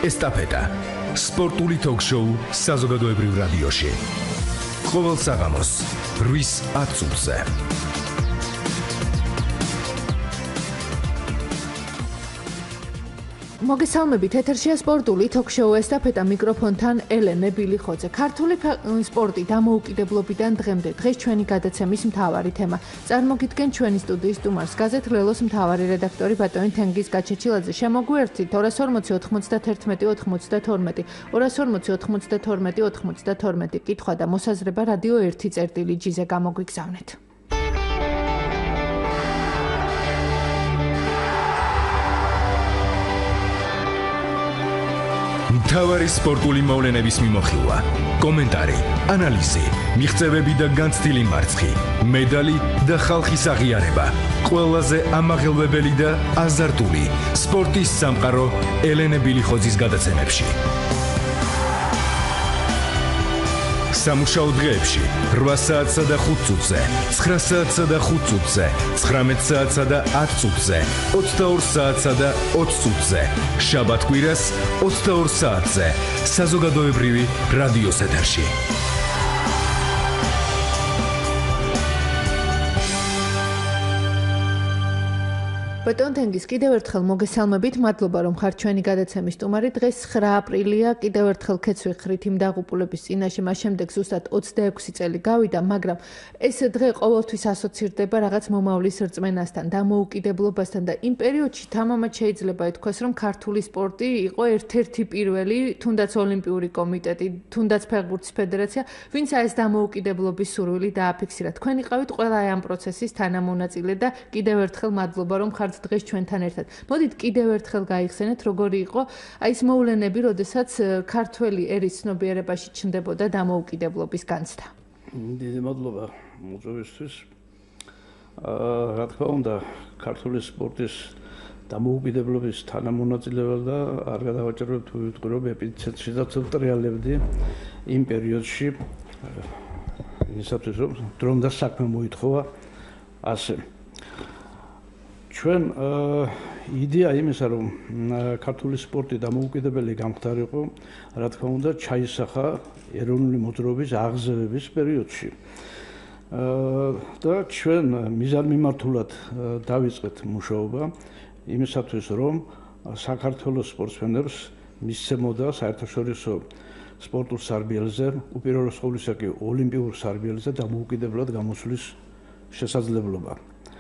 ესტაფეტა. სპორტული ток-შოუ საზოგადოებრივ რადიოში. ყოველ საღამოს 8:10 წუთზე. მოგესალმებით, ეთერშია სპორტული ток-შოუ ესტაფეტა, მიკროფონთან ელენე ბილიხოძე. ქართული სპორტი დამოუკიდებლობიდან დღემდე. დღეს ჩვენი გადაცემის მთავარი თემა. წარმოგიდგენ ჩვენი სტუდიის სტუმარს, გაზეთ ლელოს მთავარი რედაქტორი ბატონი თენგიზ გაჩეჩილაძე. შემოგვიერთდით 240 91 92 240 92 92 კითხვა და მოსაზრება რადიო 1.ჟ-ზე გამოგვიგზავნეთ. მთავარი სპორტული მოვლენების მიმოხილვა, კომენტარი, ანალიზი, მიღწევები და განცდილი მარცხი, მედალი და ხალხის აღიარება. ყველაზე ამაღელვებელი და აზარტული სპორტის სამყარო ელენე ბილიხოძის გადაცემებში. სამუშაო დღეებში 8 საათსა და 5 წუთზე, 9 საათსა და 5 წუთზე, 19 საათსა და 10 წუთზე, 22 საათსა და 20 წუთზე, შაბათ-კვირას 22 საათზე, საზოგადოებრივი რადიოს ეთერში. ბატონ თენგიზ, კიდევ ერთხელ მოგესალმებით, მადლობა რომ ხართ ჩვენი გადაცემის სტუმარი. დღეს 9 აპრილია, კიდევ ერთხელ ქეთს ვიხრით იმ დაღუპულების წინაშე, მას შემდეგ ზუსტად 26 წელი გავიდა, მაგრამ ეს დღე ყოველთვის ასოცირდება რაღაც მომავლის რწმენასთან, დამოუკიდებლობასთან და იმ პერიოდში თამამად შეიძლება ითქვას, რომ ქართული სპორტი იყო ერთ-ერთი პირველი, თუნდაც ოლიმპიური კომიტეტი, თუნდაც ფეხბურთის ფედერაცია, ვინც ეს დამოუკიდებლობის სურვილი დააფიქსირა. თქვენ იყავით ყველა ამ პროცესის თანამონაწილე და კიდევ ერთხელ მადლობა რომ ხართ დღეს ჩვენთან ერთად. მოდით კიდევ ერთხელ გაიხსენეთ, როგორი იყო ეს მოვლენები, როდესაც ქართველი ერის ცნობიერებაში ჩნდებოდა დამოუკიდებლობის განცდა. დიდი მადლობა მოწვევისთვის. რა თქმა უნდა, ქართული სპორტის დამოუკიდებლობის თანამონაწილეა და არ გადავაჭერებთ თუ ვიტყვი რომ ეპიცენტრშიც ვტრიალებდი იმ პერიოდში, ისათვის რომ დრომ და საქმე მოითხოვა ასე. ჩვენ იდეა იმისა, რომ ქართული სპორტი დამოუკიდებელი გამხდარიყო, რა თქმა უნდა, ჩაისახა ეროვნული მოძრაობის აღზევების პერიოდში. და ჩვენ მიზანმიმართულად დავიწყეთ მუშაობა იმისათვის, რომ საქართველოს სპორტსმენებს მისცემოდა საერთაშორისო სპორტულ სარბიელზე, უპირველეს ყოვლისა კი ოლიმპიურ სარბიელზე დამოუკიდებლად გამოსვლის შესაძლებლობა.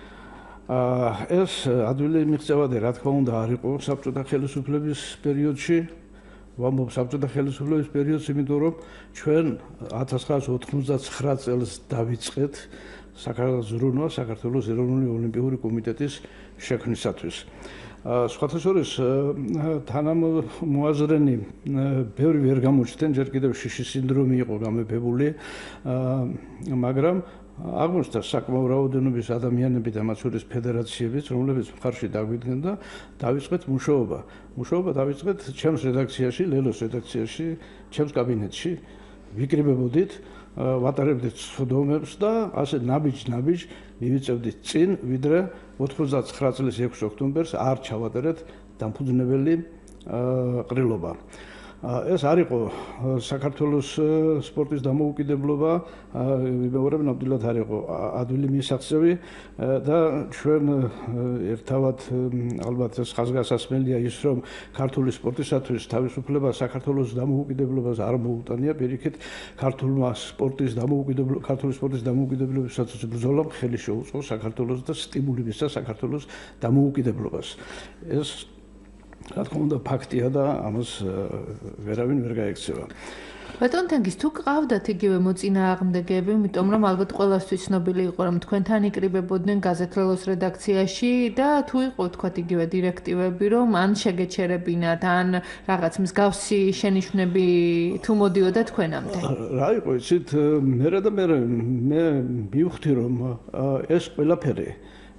ეს ადვილი მიღწევადი, რა თქმა უნდა, არ იყო საბჭოთა ხელისუფლების პერიოდში. ვამბობ საბჭოთა ხელისუფლების პერიოდში, იმიტომ რომ ჩვენ 1999 წელს დავიწყეთ საქართველოს ეროვნული ოლიმპიური კომიტეტის შექმნისათვის. სხვათა შორის თანამოაზრენი ბევრი ვერ გამოჩნდნენ, ჯერ კიდევ შიშის სინდრომი იყო გამეფებული, მაგრამ აღმოჩნდა საკმაო რაოდენობის ადამიანები და მათ შორის ფედერაციებიც, რომლებიც მხარში დაგვიდგნენ და დავიწყეთ მუშაობა. მუშაობა დავიწყეთ ჩემს რედაქციაში, ლელოს რედაქციაში, ჩემს კაბინეტში. ვიკრიბებოდით, ვატარებდით სხდომებს და ასე ნაბიჯ მივიწევდით წინ, ვიდრე 99 წლის 6 ოქტომბერს არ ჩავატარეთ დამფუძნებელი ყრილობა. ეს არ იყო საქართველოს სპორტის დამოუკიდებლობა, ვიმეორებ, ნამდვილად არ იყო ადვილი მისაღწევი და ჩვენ ერთავად ალბათ ეს ხაზგასასმელია ის, რომ ქართული სპორტისათვის თავისუფლება საქართველოს დამოუკიდებლობას არ მოუტანია, პირიქით ქართული სპორტის დამოუკიდებლობისათვის ბრძოლამ ხელი შეუწყო საქართველოს და სტიმული მისცა საქართველოს დამოუკიდებლობას. ეს რა თქმა უნდა ფაქტია და ამას ვერავინ ვერ გაექცევა. ბატონ თენგიზ, თუ გყავდათ იგივე მოწინააღმდეგეები, იმიტომ რომ ალბათ ყველასთვის ცნობილი იყო, რომ თქვენთან იკრიბებოდნენ გაზეთ ლელოს რედაქციაში და თუ იყო თქვათ იგივე დირექტივები, რომ ან შეგეჩერებინათ, ან რაღაც მსგავსი შენიშვნები თუ მოდიოდა თქვენამდე. რა იყო იცით, მე მივხვდი რომ ეს ყველაფერი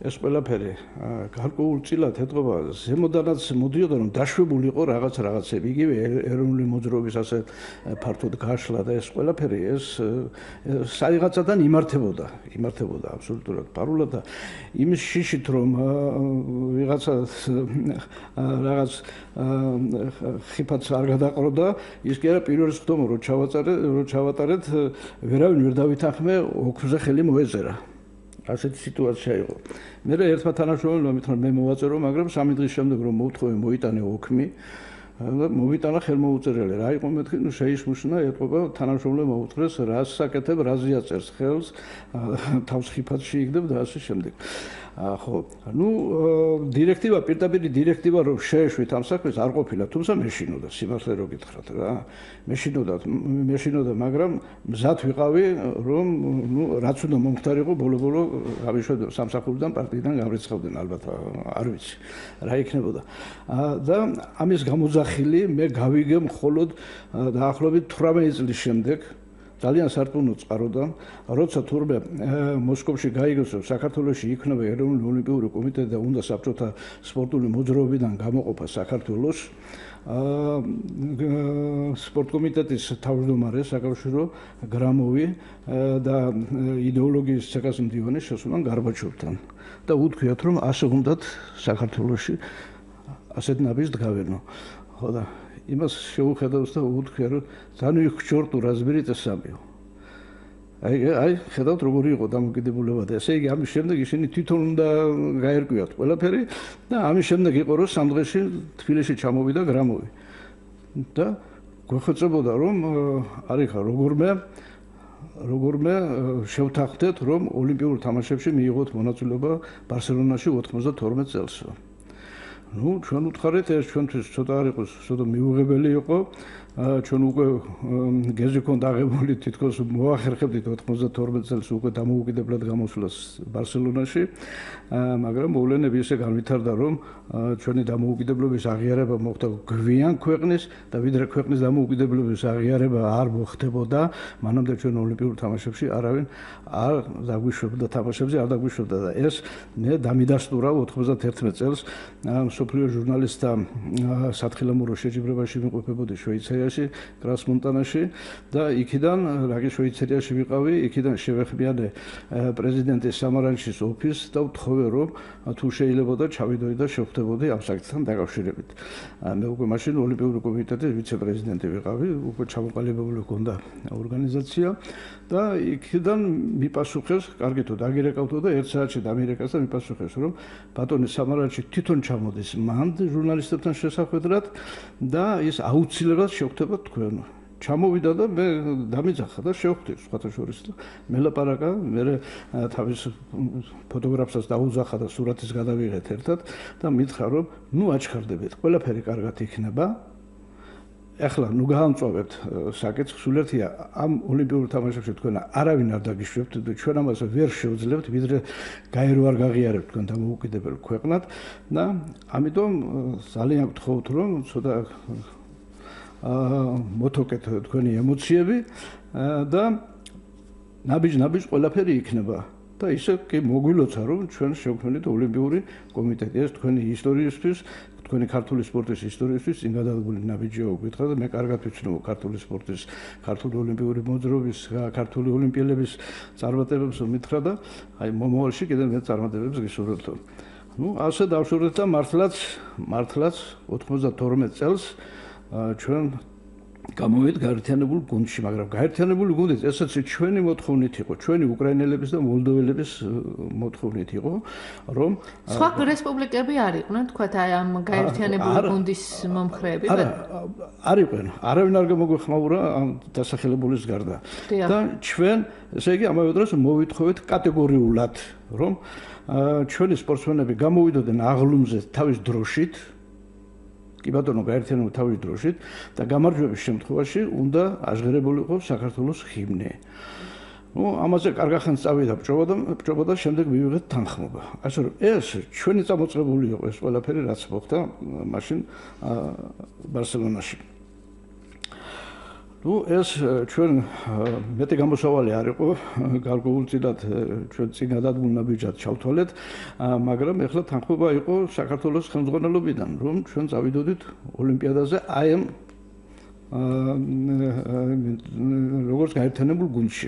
ეს ყველაფერი გარკვეულწილად ეთყობა ზემოდანაც მოდიოდა რომ დაშვებული იყო რაღაცები იგივე ეროვნული მოძრაობის ასე ფართოდ გაშლა და ეს ყველაფერი ეს საიღაცადან იმართებოდა აბსოლუტურად ფარულად და იმის შიშით რომ ვიღაცა რაღაც ხიფაც არ გადაყროდა ის კი არა პირველი ხდომა რომ ჩავატარეთ ვერავინ ვერ დავითანხმე ოქროზე ხელი მოეწერა ასეთი სიტუაცია იყო. მე ერთმა თანამშრომელმა მითხრა მე მოვაწერო, მაგრამ 3 დღის შემდეგ რომ მოვთხოვე მოიტანე ოქმი, მოვიტანა ხელმოუწერელი. რა იყო მეთქი, ნუ შეისმუშნა, ეთყობა თანამშრომელმა უთხრეს, რას საკეთებ, რაზე აწერს ხელს, თავს ხიფად შეიგდებ და ასე შემდეგ. ხო, ნუ დირექტივა, პირდაპირ დირექტივა რომ შეეშვით ამ საქმეს არ ყოფილა, თუმცა მეშინოდა, სიმართლე რო გითხრათ რა. მეშინოდა, მაგრამ მზად ვიყავი, რომ ნუ რაც უნდა მომხდარიყო, ბოლო-ბოლო გავიშვებდი სამსახურიდან, პარტიიდან გამრიცხავდნენ ალბათ, არ ვიცი, რა იქნებოდა. და ამის გამოძახილი მე გავიგე მხოლოდ დაახლოებით 18 წლის შემდეგ ძალიან სარწმუნო წყაროდან, როცა თურმე მოსკოვში გაიგოს, რომ საქართველოში იქნება ეროვნული ოლიმპიური კომიტეტი და უნდა საბჭოთა სპორტული მოძრაობიდან გამოყოფა საქართველოს, სპორტ კომიტეტის თავმჯდომარე საკავშირო გრამოვი და იდეოლოგიის ცეკას მდივანი შესულან გარბაჩოვთან და უთქვიათ, რომ ასე უნდათ საქართველოში ასეთ ნაბიჯს დგავენო. ხო და იმას შეუხედავს და უთქვია, რომ ძალიან ხჭორტუ разберите სამიო. აი, ხედავთ როგორი იყო დამოკიდებულება და ესე იგი ამის შემდეგ ისინი თვითონ უნდა გაერკვიათ ყველაფერი და ამის შემდეგ იყო რომ 3 დღეში თბილისში ჩამოვიდა გრამოვი. და გვეხოცებოდა რომ არის ხა როგორმე შევთანხმდეთ რომ ოლიმპიურ თამაშებში მიიღოთ მონაწილეობა ბარსელონაში 92 წელს. ნუ ჩვენ უთხარით ეს ჩვენთვის ცოტა არ იყოს, ცოტა მიუღებელი იყო. ჩვენ უკვე გეზი ქონდა აღებული თითქოს მოახერხებდით 92 წელს უკვე დამოუკიდებლად გამოსვლას ბარსელონაში, მაგრამ მოვლენები ისე განვითარდა, რომ ჩვენი დამოუკიდებლობის აღიარება მოხდა გვიან ქვეყნის და ვიდრე ქვეყნის დამოუკიდებლობის აღიარება არ მოხდებოდა, მანამდე ჩვენ ოლიმპიურ თამაშებში არავინ არ დაგვიშვებდა თამაშებზე, არ დაგვიშვებდა და ეს მე დამიდასტურა 91 წელს მსოფლიო ჟურნალისტთა სათხილამურო შეჯიბრებაში ვიმყოფებოდი შვეიცარიაში, კრასმონტანაში და იქიდან, რაგი შვეიცარიაში ვიყავი, იქიდან შევეხმიანე პრეზიდენტის სამარანჩის ოფისს და ვთხოვე, რომ თუ შეიძლებოდა ჩავიდოდი და შევხვდებოდი ამ საკითხთან დაკავშირებით. მე უკვე მაშინ ოლიმპიური კომიტეტის ვიცე-პრეზიდენტი ვიყავი, უკვე ჩამოყალიბებული ჰქონდა ორგანიზაცია და იქიდან მიპასუხეს, კარგი თუ დაგირეკავთო და 1 საათში დამირეკეს და მიპასუხეს, რომ ბატონი სამარანჩი თვითონ ჩამოდის მანდ ჟურნალისტებთან შესახვედრად და ის აუცილებლად შევხვდება თქვენ. ჩამოვიდა და მე დამიძახა და შევხვდი სხვათა შორის და მელაპარაკა, მე თავის ფოტოგრაფსაც დაუძახა და სურათის გადავიღეთ ერთად და მითხრა, რომ ნუ აჩქარდებით, ყველაფერი კარგად იქნება. ეხლა ნუ გაამწვავებთ საკითხს, სულ ერთია ამ ოლიმპიურ თამაშებში თქვენ არავინ არ დაგიშვებთ და ჩვენ ამას ვერ შევძლებთ, ვიდრე გაერო არ გაღიარებთ თქვენ დამოუკიდებელ ქვეყნად და ამიტომ ძალიან გთხოვთ, რომ ცოტა მოთოკეთ თქვენი ემოციები და ნაბიჯ ყველაფერი იქნება და ისე კი მოგვილოცა, რომ ჩვენ შევქმნით ოლიმპიური კომიტეტი. ეს თქვენი ისტორიისთვის, თქვენი ქართული სპორტის ისტორიისთვის წინ გადადგმული ნაბიჯია უკითხა და მე კარგად ვიცნობ ქართული სპორტის, ქართული ოლიმპიური მოძრაობის, ქართული ოლიმპიელების წარმატებებს მითხრა და აი მომავალში კიდევ მე წარმატებებს გისურვებთ. ნუ ასე დავშორეთ და მართლაც 92 წელს ჩვენ გამოვიდეთ გაერთიანებულ გუნდში, მაგრამ გაერთიანებული გუნდიც ესაც ჩვენი მოთხოვნით იყო, ჩვენი უკრაინელების და მოლდოველების მოთხოვნით იყო, რომ სხვა რესპუბლიკები არ იყვნენ, თქვათ აი ამ გაერთიანებული გუნდის მომხრეები? არ იყვნენ, არავინ არ გამოგვეხმაურა ამ დასახელებულის გარდა. და ჩვენ, ესე იგი, ამავე დროს მოვითხოვეთ კატეგორიულად, რომ ჩვენი სპორტსმენები გამოვიდოდნენ აღლუმზე თავის დროშით, კი ბატონო, გაერთიანებული თავის დროშით და გამარჯვების შემთხვევაში უნდა აღღერებულიყო საქართველოს ჰიმნი. ნუ ამაზე კარგა ხანს წავიდა ბჭობა და შემდეგ მივიღეთ თანხმობა. ასე რომ ეს ჩვენი წამოწყებული იყო ეს ყველაფერი, რაც მოხდა მაშინ ბარსელონაში. ну ეს ჩვენ მეტი გამოსავალი არ იყო გარკვეულწილად ჩვენ წინ გადადგმულნაბიჯად ჩავთვალეთ მაგრამ ეხლა თანხმობა იყო საქართველოს ხელმძღვანელობიდან რომ ჩვენ წავიდოდით ოლიმპიადაზე აი ამ როგორც გაერთიანებულ გუნდში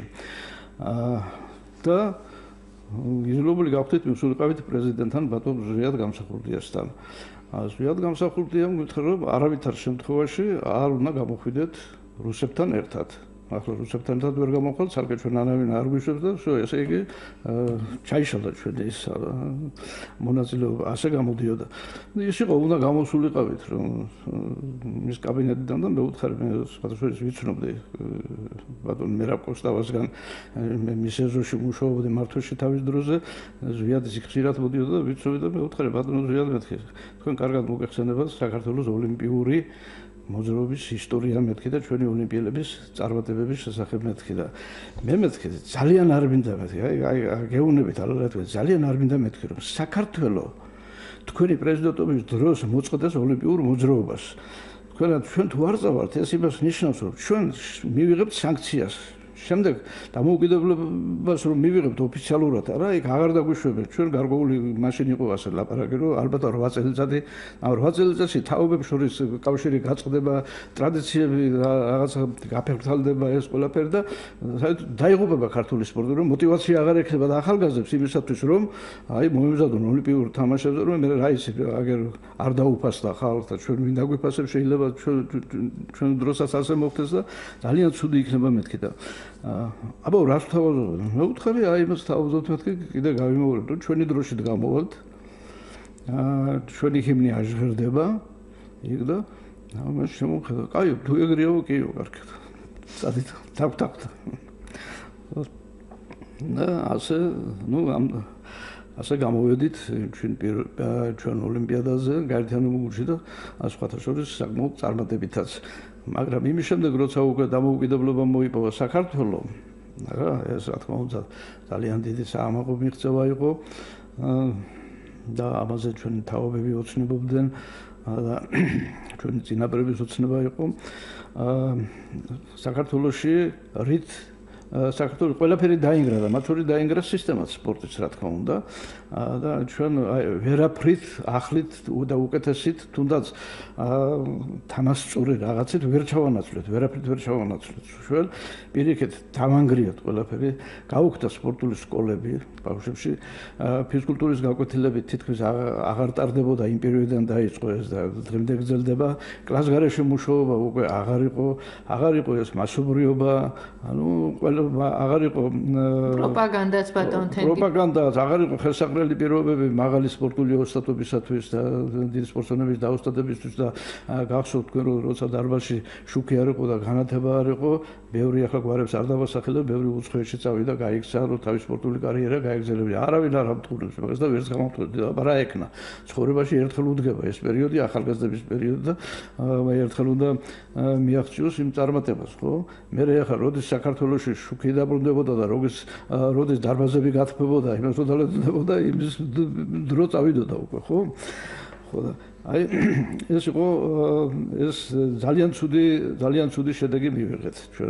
და იზოლებული გავხდით მისულიყავით პრეზიდენტთან ბატონ ზვიად გამსახურდიასთან ზვიად გამსახურდიამ გითხრა რომ არავითარ შემთხვევაში არ უნდა გამოხვიდეთ რუსებთან ერთად. ახლა რუსებთან ერთად ვერ გამოვხვალთ, სარკე ჩვენ არავინ არ გვიშვებს და всё, ესე იგი ჩაიშალდა ჩვენი ის მონაწილეობა, ასე გამოდიოდა. ის იყო უნდა გამოსულიყავით, რომ მის კაბინეტიდან და მე ვუთხარი მე სხვადასხვა ვიცნობდი ბატონ მერაბ კოსტავასგან მე მის ეზოში მუშაობდი მართვაში თავის დროზე, ზვიადის ხშირად მოდიოდა და ვიცნობდი და მე ვუთხარი ბატონ ზვიად მეთქე. თქვენ კარგად მოგეხსენებათ საქართველოს ოლიმპიური მოძრაობის ისტორია მეთქი და ჩვენი ოლიმპიელების წარმატებების შესახებ მეთქი და მე მეთქი ძალიან არ მინდა მეთქი აი გეუბნებით ალალად ძალიან არ მინდა მეთქი რომ საქართველოს თქვენი პრეზიდენტობის დროს მოწყდეს ოლიმპიურ მოძრაობას ჩვენ თუ არ წავართ ეს იმას ნიშნავს რომ ჩვენ მივიღებთ სანქციას შემდეგ დამოუკიდებლობას რომ მივიღებთ ოფიციალურად არა იქ აღარ დაგვიშვებენ ჩვენ გარკვეული მაშინ იყო ასე ლაპარაკი რომ ალბათ 8 წელიწადი 8 წელიწადში თაობებს შორის კავშირი გაწყდება ტრადიციები რაღაცა გაფერმთავდება ეს ყველაფერი და საერთოდ დაიღუპება ქართული სპორტი რომ мотиваცია აღარ ექნება და ახალგაზრდებს იმისათვის რომ აი მომეზადონ ოლიმპიურ თამაშებზე რომ მე რა ისი აგერ არ დაუფასდა ხალხს და ჩვენ ვინ დაგვიფასებს შეიძლება ჩვენ დროსაც ასე მოხდეს და ძალიან ცუდი იქნება მეთქი და აბა რას თავაზობ? მე ვუთხარი აი იმას თავაზობთ მეთქი კიდე გავიმოვიდეთ რომ ჩვენი დროში დგამოვართ ჩვენი ჰიმნი აჟღერდება იქ და ამას შემოხედა კაი თუ ეგრეაო კიო კარგად წადით თავ და ასე ნუ ასე გამოვედით ჩვენ ოლიმპიადაზე გაერთიანებულ გუნდში და სხვათა შორის საკმაოდ წარმატებითაც მაგრამ იმის შემდეგ როცა უკვე დამოუკიდებლობა მოიპოვა საქართველოს რა ეს რა თქმა უნდა ძალიან დიდი საამაყო მიღწევა იყო და ამაზე ჩვენი თაობები ოცნებობდნენ და ჩვენი წინაპრების ოცნება იყო საქართველოში რით საქართველოს ყველაფერი დაინგრა და მათ შორის დაინგრა სისტემაც სპორტის რა თქმა უნდა და ჩვენ ვერაფრით ახლით და უკეთესით თუნდაც თანასწორი რაღაცით ვერ ჩავანაცვლეთ ვერაფრით ვერ ჩავანაცვლეთ ჩვენ პირიქით დავანგრიათ ყველაფერი გაუხდა სპორტული სკოლები ბავშვებში ფიზკულტურის გაკვეთილები თითქმის აღარ ტარდებოდა იმ პერიოდიდან დაიწყო ეს და დღემდე გრძელდება კლასგარეშე მუშაობა უკვე აღარ იყო ეს მასობრიობა ანუ აღარ იყო პროპაგანდაც ბატონ თენგი პროპაგანდაც აღარ იყო ხელსაყრელი პირობები მაღალი სპორტული ოსტატობისათვის და დიდი სპორტსმენების დაოსტატებისთვის და გახსოვთ თქვენ რომ როცა დარბაზში შუქი არ იყო და განათება არ იყო ბევრი ახლა გვარებს არ დავასახელებ ბევრი უცხოეთში წავიდა გაიქცა რომ თავის სპორტული კარიერა გაეგრძელებინა არავინ არ ამტყურებს მაგას და ვერც გამოვთხოვდი და რა ეკნა ცხოვრებაში ერთხელ უდგება ეს პერიოდი ახალგაზრდების პერიოდი და ერთხელ უნდა მიაღწიოს იმ წარმატებას ხო მე ახლა როდის საქართველოში შუქი დაბრუნდებოდა და როდის დარბაზები გათბებოდა იმას უდალედებოდა იმის დრო წავიდოდა უკვე ხო და აი ეს იყო ეს ძალიან ცუდი შედეგი მივიღეთ ჩვენ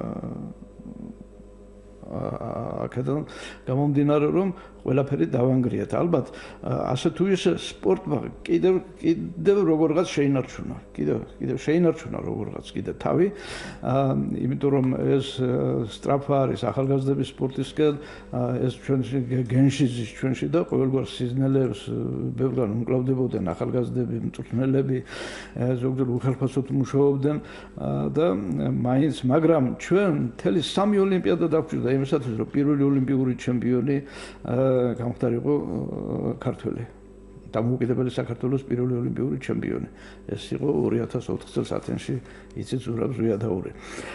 აქედან გამომდინარე რომ ყველაფერი დავანგრიეთ ალბათ ასე თუ ისე სპორტმა კიდევ როგორღაც შეინარჩუნა კიდევ შეინარჩუნა როგორღაც კიდე თავი იმიტომ რომ ეს სტრაფა არის ახალგაზრდების სპორტისკენ ეს ჩვენში გენში ზის ჩვენში და ყოველგვარ სიზნელებს ბევრგან უმკლავდებოდნენ ახალგაზრდები მწვრთნელები ზოგჯერ უხელფასოდ მუშაობდნენ და მაინც მაგრამ ჩვენ მთელი 3 ოლიმპიადა დაგვჭირდა იმისათვის რომ პირველი ოლიმპიური ჩემპიონი გამხდარიყო ქართველი დამოუკიდებელი საქართველოს პირველი ოლიმპიური ჩემპიონი ეს იყო 2004 წელს ათენში იცით ზურაბ ზვიადაური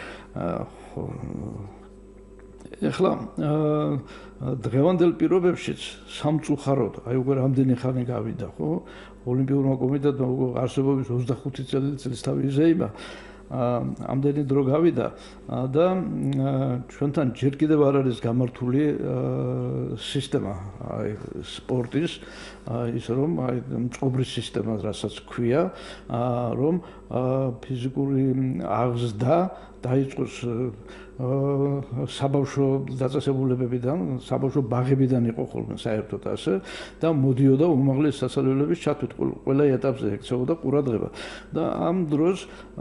ეხლა დღევანდელ პირობებშიც სამწუხაროდ აი უკვე რამდენი ხანი გავიდა ხო ოლიმპიურმა კომიტეტმა უკვე არსებობის 25 წელიწადის თავი იზეიმა ამდენი დრო გავიდა და ჩვენთან ჯერ კიდევ არ არის გამართული სისტემა აი სპორტის ის რომ აი მწყობრის სისტემა რასაც ქვია რომ ფიზიკური აღზრდა დაიწყოს საბავშვო დაწესებულებებიდან, საბავშვო ბაღებიდან იყო ხოლმე საერთოდ ასე და მოდიოდა უმაღლეს სასწავლებლების ჩათვლით ყველა ეტაპზე ექცეოდა ყურადღება და ამ დროს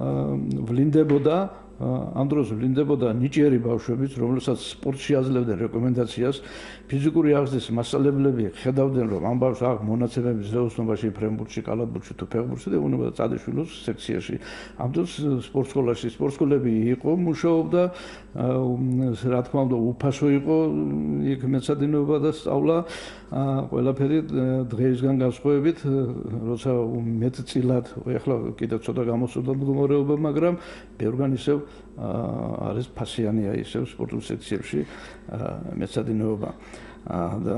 ვლინდებოდა ნიჭიერი ბავშვებიც, რომლებსაც სპორტში აძლევდნენ რეკომენდაციას, ფიზიკური აღზრდის მასწავლებლები ხედავდნენ, რომ ამ ბავშვს აქვს მონაცემები ზეოსნობაში, ფრენბურთში, კალათბურთში თუ ფეხბურთში და უნდა წადეშვილოს სექციაში. ამ დროს სპორტსკოლები იყო, მუშაობდა, რა თქმა უნდა, უფასო იყო იქ მეცადინეობა და სწავლა, ყველაფერი დღეისგან განსხვავებით, როცა მეტწილად, ეხლა კიდევ ცოტა გამოსულდა მდგომარეობა, მაგრამ ბევრგან ისევ არის ფასიანია ისევ სპორტულ სექციებში მეცადინეობა და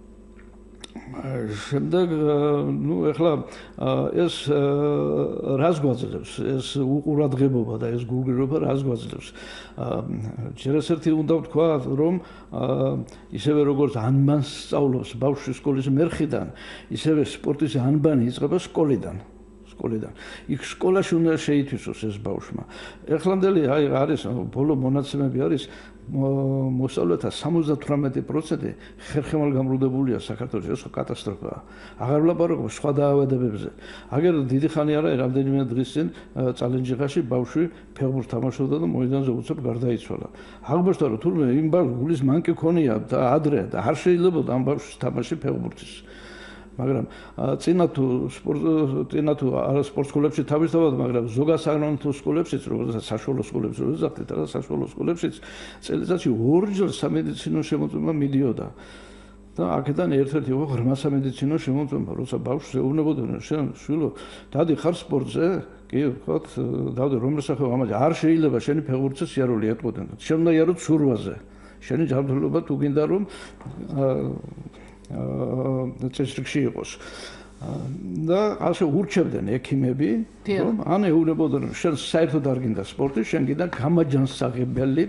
შემდეგ ეხლა ეს რას გვაძლევს ეს უყურადღებობა და ეს გულგრილობა რას გვაძლევს ჯერ ერთი უნდა ვთქვა რომ ისევე როგორც ანბანს სწავლობს ბავშვი სკოლის მერხიდან ისევე სპორტის ანბანი იწყება სკოლიდან იქ სკოლაში უნდა შეითვისოს ეს ბავშვმა ეხლანდელი არის ბოლო მონაცემები არის მოსწავლეთა 78% ხერხემალ გამრუდებულია საქართველოში ეს კატასტროფაა აღარ ვლაპარაკობ სხვა დაავადებებზე აგერ დიდი ხანი არა რამდენიმე დღის წინ წალენჯიხაში ბავშვი ფეხბურთს თამაშობდა და მოედანზე უცებ გარდაიცვალა აღმოჩნდა რომ თურმე იმ ბავშვს გულის მანკი ქონია და ადრე და არ შეიძლება ამ ბავშვის თამაში ფეხბურთის მაგრამ წინა თუ არა სპორტ სკოლებში თავისთავად მაგრამ ზოგადსაღრმავო სკოლებშიც როგორც საშუალო სკოლებში როდესაც და საშუალო სკოლებშიც წელიწადში ორჯერ სამედიცინო შემოწმება მიდიოდა და აქედან ერთ-ერთი იყო ღრმა სამედიცინო შემოწმება როცა ბავშვს ეუბნებოდნენ შენ შვილო დადი ხარ სპორტზე კი ვთქვათ დავდე რომელ სახეობა ამაზე არ შეიძლება შენი ფეხბურთზე სიარული ეტყოდნენ შენ უნდა იარო ცურვაზე შენი ჯანმრთელობა თუ გინდა რომ წესრიგში იყოს და ასე ურჩევდნენ ექიმები რომ ან ეუბნებოდნენ შენ საერთოდ არ გინდა სპორტი შენ გინდა გამაჯანსაღებელი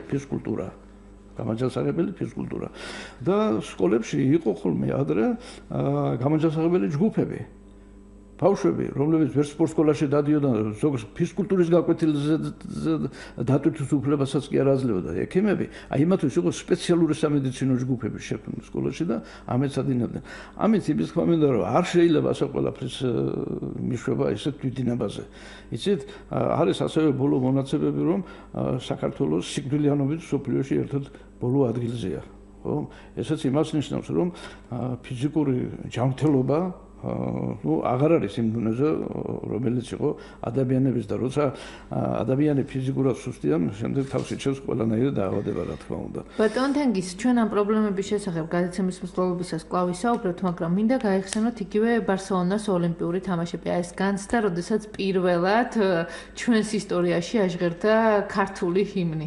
ფიზკულტურა და სკოლებში იყო ხოლმე ადრე გამაჯანსაღებელი ჯგუფები ბავშვები რომლებიც ვერ სპორტ სკოლაში დადიოდნენ ზოგს ფიზკულტურის გაკვეთილზე დატვირთვის უფლებასაც კი არ აძლევდა ექიმები აი იმათთვის იყო სპეციალური სამედიცინო ჯგუფები შექმნილი სკოლაში და ამეცადინებდნენ ამით იმის თქმა მინდა რომ არ შეიძლება ასე ყველაფრის მიშვება ესეთ თვითდინებაზე იცით არის ასევე ბოლო მონაცემები რომ საქართველოს სიკვდილიანობით სოფლიოში ერთად ბოლო ადგილზეა ხო ესეც იმას ნიშნავს რომ ფიზიკური ჯანმრთელობა აღარ არის იმ დონეზე რომელიც იყო ადამიანების და როცა ადამიანი ფიზიკურად სუსტია შემდეგ თავს იჩევს ყველანაირი დაავადება რა თქმა უნდა ბატონ თენგის ჩვენ ამ პრობლემების შესახებ გადაცემის მსვლელობისას კვლავ ვისაუბრებთ მაგრამ მინდა გაიხსენოთ იგივე ბარსელონას ოლიმპიური თამაშები ეს განცდა როდესაც პირველად ჩვენს ისტორიაში აჟღერდა ქართული ჰიმნი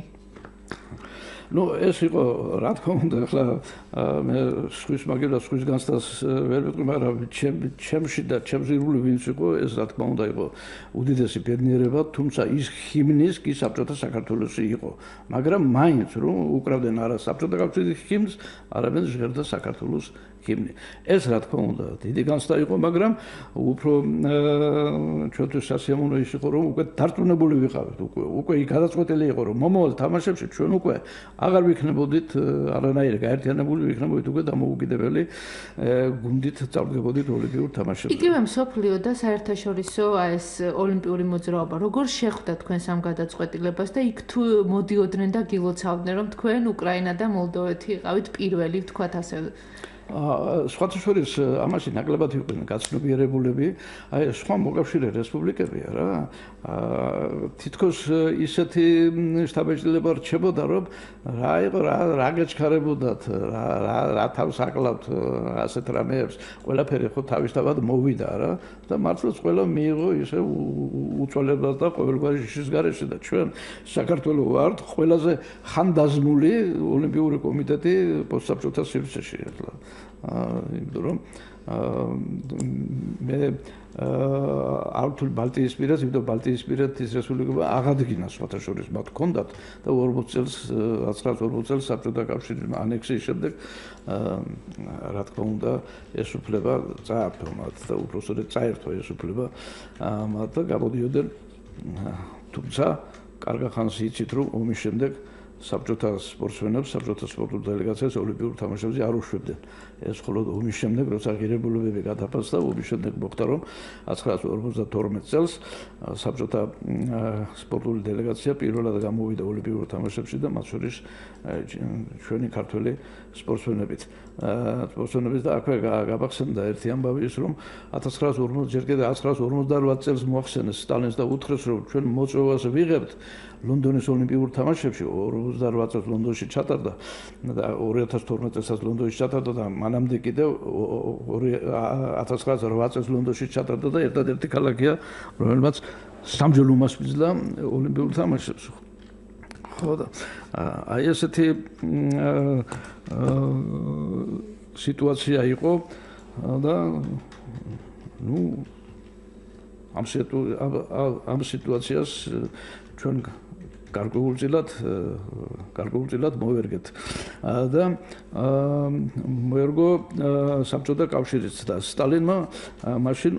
ну ეს იყო რა თქმა უნდა ახლა მე სხვის მაგერა სხვის განცდას ვერ ვიტყვი მაგრამ ჩემში და ჩემზირული ვინც იყო ეს რა თქმა უნდა იყო უდიდესი ბედნიერება თუმცა ის ჰიმნის კი საბჭოთა საქართველოსი იყო მაგრამ მაინც რომ უკრავდნენ არა საბჭოთა კავშირის ჰიმნს არამედ ჟღერდა საქართველოს ჰიმნი ეს რა თქმა უნდა დიდი განცდა იყო მაგრამ უფრო ჩვენთვის სასიამოვნო ის იყო რომ უკვე დარწმუნებული ვიყავით უკვე იქ გადაწყვეტილი იყო რომ მომავალ თამაშებში ჩვენ უკვე აღარ ვიქნებოდით არანაირი გაერთიანებული ვიქნებოდით უკვე დამოუკიდებელი გუნდით წავდგებოდით ოლიმპიურ თამაშებში. იგივე მსოფლიო და საერთაშორისო ეს ოლიმპიური მოძრაობა როგორ შეხვდა თქვენს ამ გადაწყვეტილებას და იქ თუ მოდიოდნენ და გილოცავდნენ რომ თქვენ უკრაინა და მოლდოვეთი იყავით პირველი ვთქვათ ასე სხვათა შორის ამაში ნაკლებად იყვნენ გაცნობიერებულები აი სხვა მოკავშირე რესპუბლიკებია რა თითქოს ისეთი შტაბ-ბიჭდილება რჩებოდა რომ რა იყო რა გეჩქარებოდათ რა თავს აკლავთ ასეთ რამეებს ყველაფერი ხო თავისთავად მოვიდა რა და მართლაც ყველა მიიღო ისე უწვალებას და ყოველგვარი შიშის გარეშე და ჩვენ საქართველოს ვართ ყველაზე ხანდაზმული ოლიმპიური კომიტეტი პოსტსაბჭოთა სივრცეში ახლა იმიტომ რომ მე ავთულ ბალტიისპირეთს, იმიტომ ბალტიისპირეთის რესპუბლიკა აღადგინა სხვათა შორის მათ ჰქონდათ და 40 წელს 1940 წელს საბჭოთა კავშირის ანექსიის შემდეგ რა თქმა უნდა ეს უფლება წაართვა მათ და უბრალოდ წაერთვა ეს უფლება მათ და გამოდიოდნენ თუმცა კარგა ხანს იცით რომ ომის შემდეგ საბჭოთა სპორტსმენებს, საბჭოთა სპორტულ დელეგაციას ოლიმპიურ თამაშებზე არ უშვებდნენ. ეს მხოლოდ ომის შემდეგ, როცა ღირებულებები გადაფასდა, ომის შემდეგ მოხდა, რომ 1952 წელს საბჭოთა სპორტული დელეგაცია პირველად გამოვიდა ოლიმპიურ თამაშებში და მათ შორის ჩვენი ქართველი სპორტსმენებით. და აქვე გაბახსენდა ერთი ამბავი ის, რომ 1940 ჯერ კიდევ 1958 წელს მოახსენეს სტალინს და უთხრეს, რომ ჩვენ მოწვევას ვიღებთ ლონდონის ოლიმპიურ თამაშებში 58 წელს ლონდონში ჩატარდა და 2012 წელს ლონდონში ჩატარდა და მანამდე კიდევ 1908 წელს ლონდონში ჩატარდა და ერთადერთი ქალაქია რომელმაც სამჯერ უმასპინძლა ოლიმპიურ თამაშებს. ხო და აი ესეთი სიტუაცია იყო და ნუ ამ სიტუაციას ჩვენ გარკვეულწილად მოვერგეთ და მოერგო საბჭოთა კავშირიც და სტალინმა მაშინ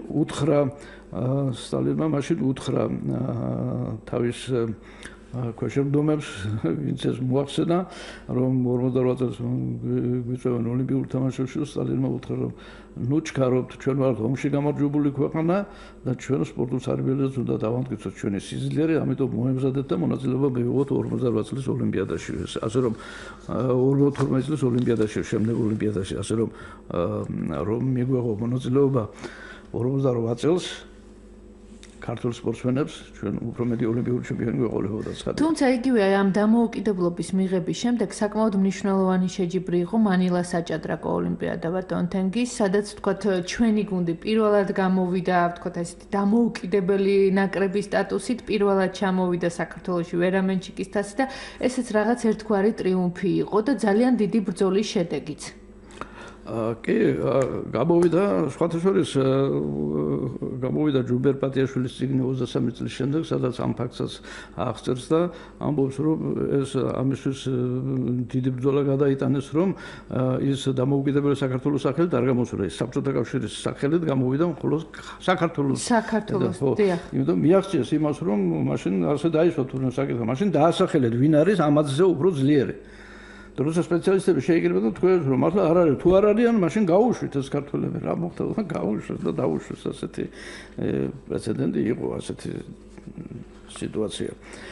უთხრა თავის ქვეშევრდომებს ვინც ეს მოახსენა რომ 48 წელს გვიწევენ ოლიმპიურ თამაშებში სტალინმა უთხრა რომ ნუ ჩქარობთ ჩვენ ვართ ომში გამარჯვებული ქვეყანა და ჩვენ სპორტულ სარბიელებს უნდა დავამტკიცოთ ჩვენი სიძლიერე ამიტომ მოემზადეთ და მონაწილეობა მივიღოთ 48 წლის ოლიმპიადაში ასე რომ 42 წლის ოლიმპიადაში შემდეგ ოლიმპიადაში ასე რომ მიგვეღო მონაწილეობა 48 წელს ქართულ სპორტსმენებს ჩვენ უფრო მეტი ოლიმპიური ჩემპიონი გვეყოლებოდა ცხადია. თუმცა იგივე ამ დამოუკიდებლობის მიღების შემდეგ საკმაოდ მნიშვნელოვანი შეჯიბრი იყო მანილას საჭადრაკო ოლიმპიადა ბატონ თენგის, სადაც თქვათ ჩვენი გუნდი პირველად გამოვიდა, თქვათ ესეთი დამოუკიდებელი ნაკრების სტატუსით, პირველად ჩამოვიდა საქართველოში ვერამენჩიკის თასი და ესეც რაღაც ერთგვარი ტრიუმფი იყო და ძალიან დიდი ბრძოლის შედეგიც. კი, გამოვიდა სხვათა შორის გამოვიდა ჯუბერ პატიაშვილის წიგნი 23 წლის შემდეგ, სადაც ამ ფაქტსაც აღწერს და ამბობს, რომ ეს ამისთვის დიდი ბრძოლა გადაიტანეს, რომ ის დამოუკიდებელი საქართველოს სახელით არ გამოსულა, ის საბჭოთა კავშირის სახელით გამოვიდა მხოლოდ საქართველოს. დიახ. იმიტომ მიაღწიეს იმას, რომ მაშინ ასე დაისვა თურმე საკითხი, მაშინ დაასახელეთ ვინ არის ამაზე უფრო ძლიერი. როცა სპეციალისტები შეიკრიბნენ თქვენ რომ მართლა არ არის თუ არ არიან მაშინ გაუშვით ეს ქართველები რა მოხდა გაუშვეს და დაუშვეს ასეთი პრეცედენტი იყო ასეთი სიტუაცია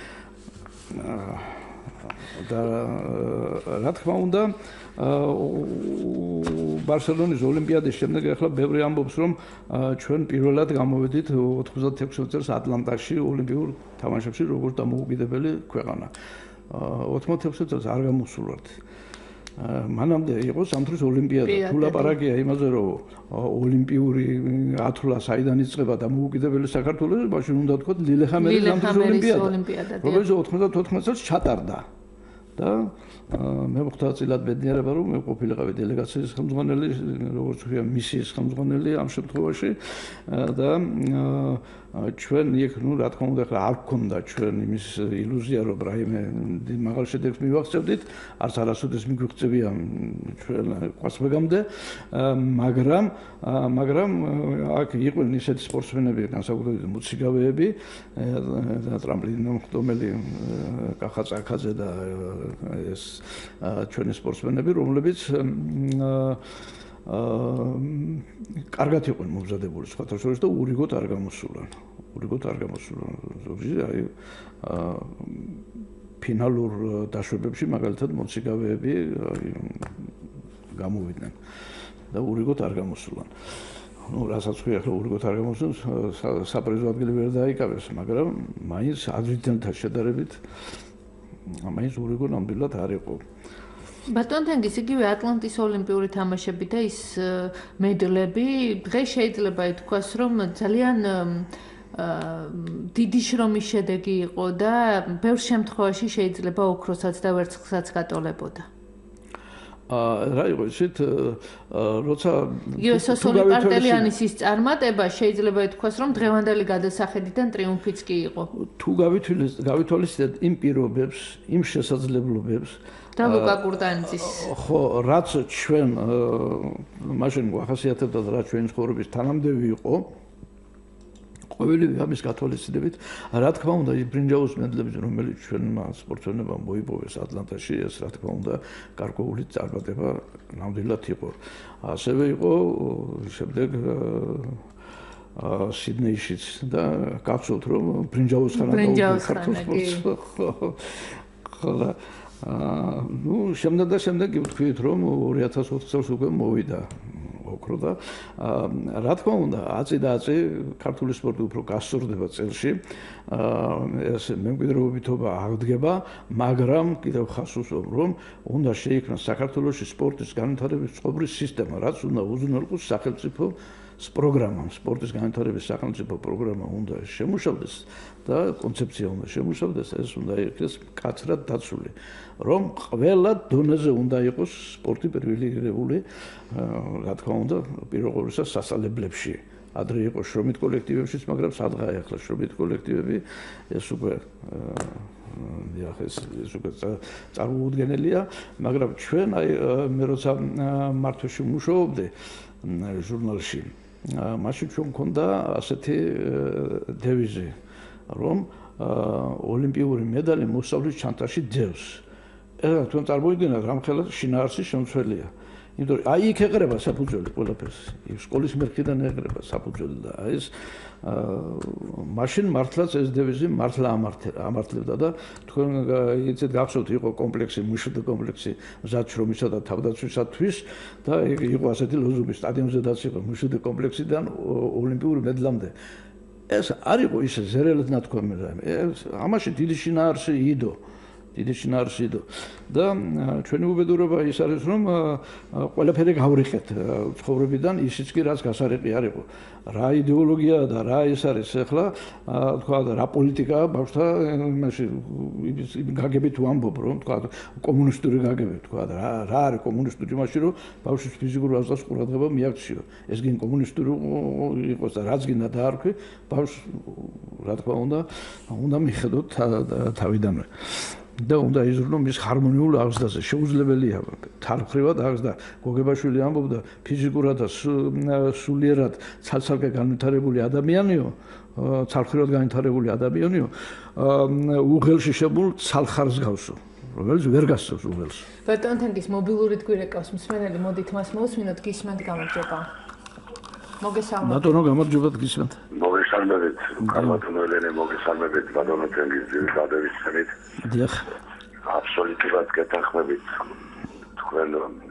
და რა თქმა უნდა ბარსელონის ოლიმპიადის შემდეგ ახლა ბევრი ამბობს რომ ჩვენ პირველად გამოვედით 96 წელს ატლანტაში ოლიმპიურ თამაშებში როგორც დამოუკიდებელი ქვეყანა 96 წელს არ გამოსულვართ. მანამდე იყო სამთრის ოლიმპიადა. თუ ლაპარაკია იმაზე, რომ ოლიმპიური ათვლა საიდან იწყება დამოუკიდებელი საქართველოს, მაშინ უნდა თქვა ლილეხამერის სამთრის ოლიმპიადა. რომელიც 94 წელს ჩატარდა. და მე მოხდა ბედნიერება რომ მე ყოფილიყავი დელეგაციის ხელმძღვანელი, როგორც ვთქვია, მისიის ხელმძღვანელი ამ შემთხვევაში და ჩვენ იქ ნუ რა თქმა უნდა ახლა არ გქონდა ჩვენ იმის ილუზია რომ რაიმე მაღალ შედეგს მივაღწევდით, არც არასოდეს მიგვიღწევია ჩვენ ყვასბეგამდე, მაგრამ აქ იყვნენ ისეთი სპორტსმენები, განსაკუთრებით მოციგავეები, ტრამპლინომხდომელი კახა-წაკაძე და ეს ჩვენი სპორტსმენები, რომლებიც კარგად იყვნენ მომზადებული სხვათა შორის და ურიგოთ არ გამოსულან. ზოგჯერ აი ფინალურ დაშვებებში მაგალითად მოციგავეები გამოვიდნენ და ურიგოთ არ გამოსულან. ну, რასაც ხი ახლა ურიგოთ არ გამოსულან, საპრიზო ადგილი ვერ დაიკავეს, მაგრამ მაინც ადრინდელთან შედარებით მაინც ურიგო ნამდვილად არ იყო. ბატონ თენგის იგივე ატლანტის ოლიმპიური თამაშები და ის მედლები დღეს შეიძლება ითქვას რომ ძალიან დიდი შრომის შედეგი იყო და ბევრ შემთხვევაში შეიძლება ოქროსაც და ვერცხლსაც გატოლებოდა. რა იყო ისეთ როცა იოსოსოლი პარტელიანის ის წარმატება შეიძლება ითქვას რომ დღევანდელი გადასახედიდან ტრიუმფიც კი იყო თუ გავითვალისწინებთ იმ პირობებს იმ შესაძლებლობებს და ლუკა კურტანიძის ხო რაც ჩვენ მაშინ გვახასიათებდა და რაც ჩვენი ცხოვრების თანამდები იყო ყოველივე ამის გათვალისწინებით რა თქმა უნდა ის ბრინჯაოს მედლები რომელიც ჩვენმა სპორტსმენებმა მოიპოვეს ატლანტაში ეს რა თქმა უნდა გარკვეული წარმატება ნამდვილად იყო ასევე იყო შემდეგ სიდნეიშიც და გახსოვთ რომ ბრინჯაოს ხანა ქართულს ხო ну შემდეგ ვთქვით რომ 2004 წელს უკვე მოვიდა ოქრო და რა თქმა უნდა აწი და აწი ქართული სპორტი უფრო გასწორდება წელში ეს მემკვიდრეობითობა აღდგება მაგრამ კიდევ ხას უსვამ რომ უნდა შეიქმნას საქართველოში სპორტის განვითარების წყობრის სისტემა რაც უნდა უზრუნველყოს სახელმწიფო პროგრამამ სპორტის განვითარების სახელმწიფო პროგრამა უნდა შემუშავდეს და კონცეფცია უნდა შემუშავდეს ეს უნდა იყოს კაცრად დაცული რომ ყველა დონეზე უნდა იყოს სპორტი პრივილეგირებული რა თქმა უნდა პირველ ყოვლისა სასწავლებლებში ადრე იყო შრომით კოლექტივებშიც მაგრამ სადღაა ახლა შრომით კოლექტივები ეს უკვე ეს უკვე წარმოუდგენელია მაგრამ ჩვენ აი მე როცა მართვაში მუშაობდი ჟურნალში მაშინ ჩვენ მქონდა ასეთი დევიზი რომ ოლიმპიური медаლი მოსავლის ჩანთაში ძევს ეხლა თქვენ წარმოიდგინეთ რამხელა შინაარსის შემცველია იმიტომ რომ აი იქ ეყრება საფუძველი ყველაფერს სკოლის მერქიდან ეყრება საფუძველი და აი ეს მაშინ მართლაც ეს დევიზი მართლა ამართლებდა და თქვენ იცით გახსოვთ იყო კომპლექსი მუშდ კომპლექსი მზადშრომისა და თავდაცვისათვის და იყო ასეთი ლოზუნგი სტადიონზედაც იყო მუშდ კომპლექსიდან ოლიმპიური медლამდე ეს არ იყო ისე ზერელად ნათქვამი ეს ამაში დიდი შინაარსი იდო და ჩვენი უბედურება ის არის რომ ყველაფერი გავრიხეთ ცხოვრებიდან ისიც კი რაც გასარიყი არ იყო რა იდეოლოგია და რა ის არის ახლა თქვა რა პოლიტიკაა ბავშვთა იმაში გაგებით ვამბობ რომ თქვა კომუნისტური გაგები თქვა რა არის კომუნისტური იმაში რომ ბავშვის ფიზიკური ასწავლის ყურადღება მიაქციო ეს გინ კომუნისტური იყოს და რაც გინდა დაარქვი ბავშვს რა თქმა უნდა მიხედოთ თავიდანვე და უნდა იზრუნო მის ჰარმონიულ აღზრდაზე შეუძლებელია თარხრივად აღზრდა გოგებაშვილი ამბობდა ფიზიკურად და სულიერად ცალ-ცალკე განვითარებული ადამიანიო ცალხრივად განვითარებული ადამიანიო უღელში შემულ ცალხარს გავსო რომელიც ვერ გასწევს უღელს ბატონ თენგის მობილური გვირეკავს მსმენელი მოდით მას მოვსმინოთ გისმენთ გამარჯობა მოგესალმებით ბატონო გამარჯობათ გისმენთ მოგესალმებით კარბატონო ელენე მოგესალმებით ბატონო თენგის ძირითადების შემით დიახ აბსოლუტურად გეთანხმებით თქვენ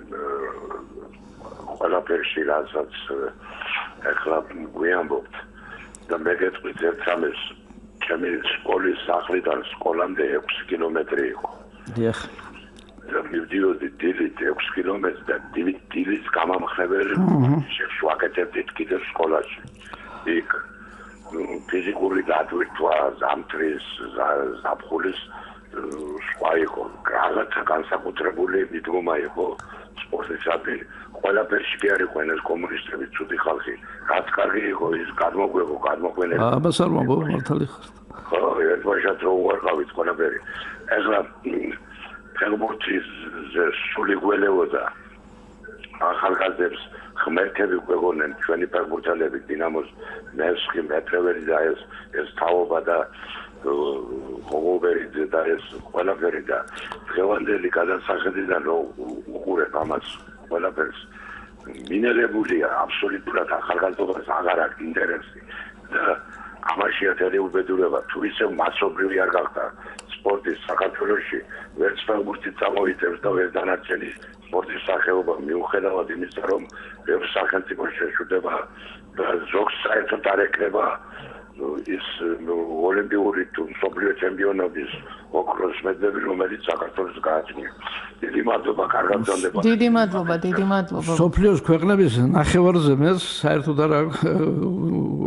ყველაფერში რასაც ახლა გვიამბობთ და მე გეტყვით ერთამეს ჩემი სკოლის სახლიდან სკოლამდე 6 კილომეტრი იყო დიახ მივდიოდი დილით 6 კილომეტრს და დილის გამამხნეველი შევაკეთებდით კიდევ სკოლაში იქ ფიზიკური დატვირთვა ზამთრის ზაფხულის სხვა იყო რაღაცა განსაკუთრებული მიდგომა იყო სპორტისადმი ყველაფერში კი არ იყო ეს კომუნისტები ცუდი ხალხი რაც კარგი იყო ის გადმოგვენელი აბას არ მომბო მართალი ხარ ხო ერთმანეთს რო უარყავით ყველაფერი ეხლა ფეხბურთის სული გველეოდა ახალგაზრდებს ღმერთები გვეგონენ ჩვენი ფეხბურთელები დინამოს მესხი მეტრეველი და ეს თაობა და ღობერიძე და ეს ყველაფერი და დღევანდელი გადასახედიდან რო უყურებ ამას ყველაფერს მინერებულია აბსოლუტურად ახალგაზრდობას აღარ აქვს ინტერესი და ამაში ათელი უბედურება თუ ისევ მასობრივი არ გახდა სპორტის საქართველოში ვერც ფეხბურთი წამოიწევს და ვერ დანარჩენი სპორტის სახეობა მიუხედავად იმისა რომ ბევრ სახელმწიფო შეშუდება და ზოგს საერთოდ არ ეკრება ის ოლიმპიური თუ მსოფლიო ჩემპიონობის ოქროს მედლები რომელიც საქართველოს გააჩნია დიდი მადლობა კარგად გრძელდება დიდი მადლობა მსოფლიოს ქვეყნების ნახევარზე მე საერთოდ არ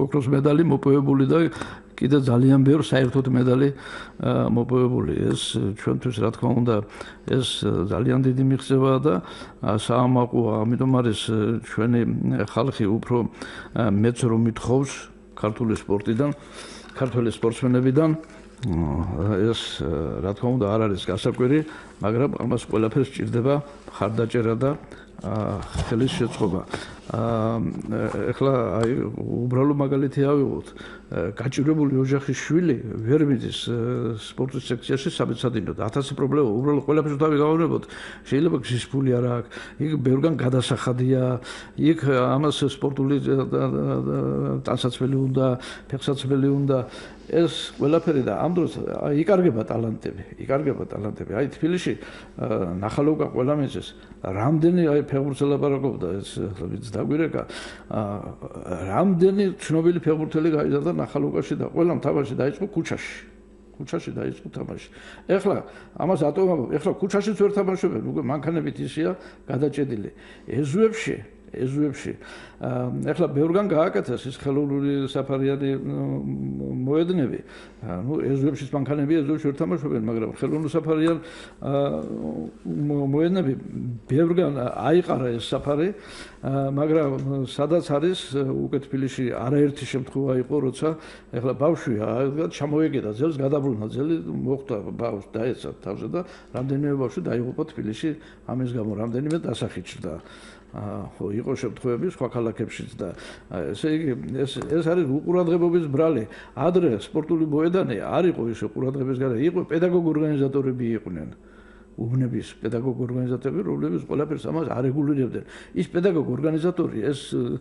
ოქროს медали მოპოვებული და კიდე ძალიან ბევრ საერთოდ медали მოპოვებული. ეს ჩვენთვის რა თქმა უნდა ეს ძალიან დიდი მიღწევაა და საამაყოა, ამიტომ არის ჩვენი ხალხი უფრო მეც რომ მithხოვს ქართული სპორტიდან, ქართველი სპორტსმენებიდან ეს რა თქმა უნდა არ არის გასაკვირი, მაგრამ ამას ყველაფერს სჭირდება მხარდაჭერა და ხელის შეწყობა. ეხლა აი უბრალო მაგალითი ავიღოთ. გაჭირებული ოჯახის შვილი ვერ მიდის სპორტის სექციაში საბეჭდად 1000 პრობლემა უბრალოდ ყველაფერს თავი გავავნებოთ. შეიძლება გზის ფული არ აქვს, იქ ბევრგან გადასახადია, იქ ამას სპორტული ტანსაცმელი უნდა, ფეხსაცმელი უნდა. ეს ყველაფერი და ამ დროს იკარგება ტალანტები. აი თბილისში ნახალოვკა ყველა მეცეს რამდენი აი ფეხბურთზე ლაპარაკობდა ეს ვიც დაგვირეკა რამდენი ცნობილი ფეხბურთელი გაიზარდა ნახალოვკაში და ყველამ თამაში დაიწყო ქუჩაში დაიწყო თამაში. ეხლა ამას ეხლა ქუჩაშიც ვერ თამაშობენ, უკვე მანქანებით ისია გადაჭედილი. ეზუებში ეხლა ბევრგან გააკეთეს ის ხელოვნური საფარიანი მოედნები. ეზუებშიც მანქანები ეზუებში ვერ თამაშობენ, მაგრამ ხელოვნურ საფარიან მოედნები ბევრგან აიყარა ეს საფარი, მაგრამ სადაც არის უკვე თბილისში არაერთი შემთხვევა იყო, როცა ეხლა ბავშვია, ჩამოეკიდა ძელს, გადაბრუნდა ძელი, მოხვდა ბავშვს დაეცა თავზე და რამდენიმე ბავშვი დაიღუპა თბილისში ამის გამო, რამდენიმე დასახიჩრდა. ხო იყო შემთხვევები სხვა ქალაქებშიც და ესე იგი ეს არის უყურადღებობის ბრალი. ადრე სპორტული მოედანი არ იყო ისე ყურადღების გარე, იყო პედაგოგ ორგანიზატორები იყვნენ. უბნების პედაგოგ ორგანიზატორები, რომლებიც ყველაფერს ამას არეგულირებდნენ. ის პედაგოგ ორგანიზატორი ეს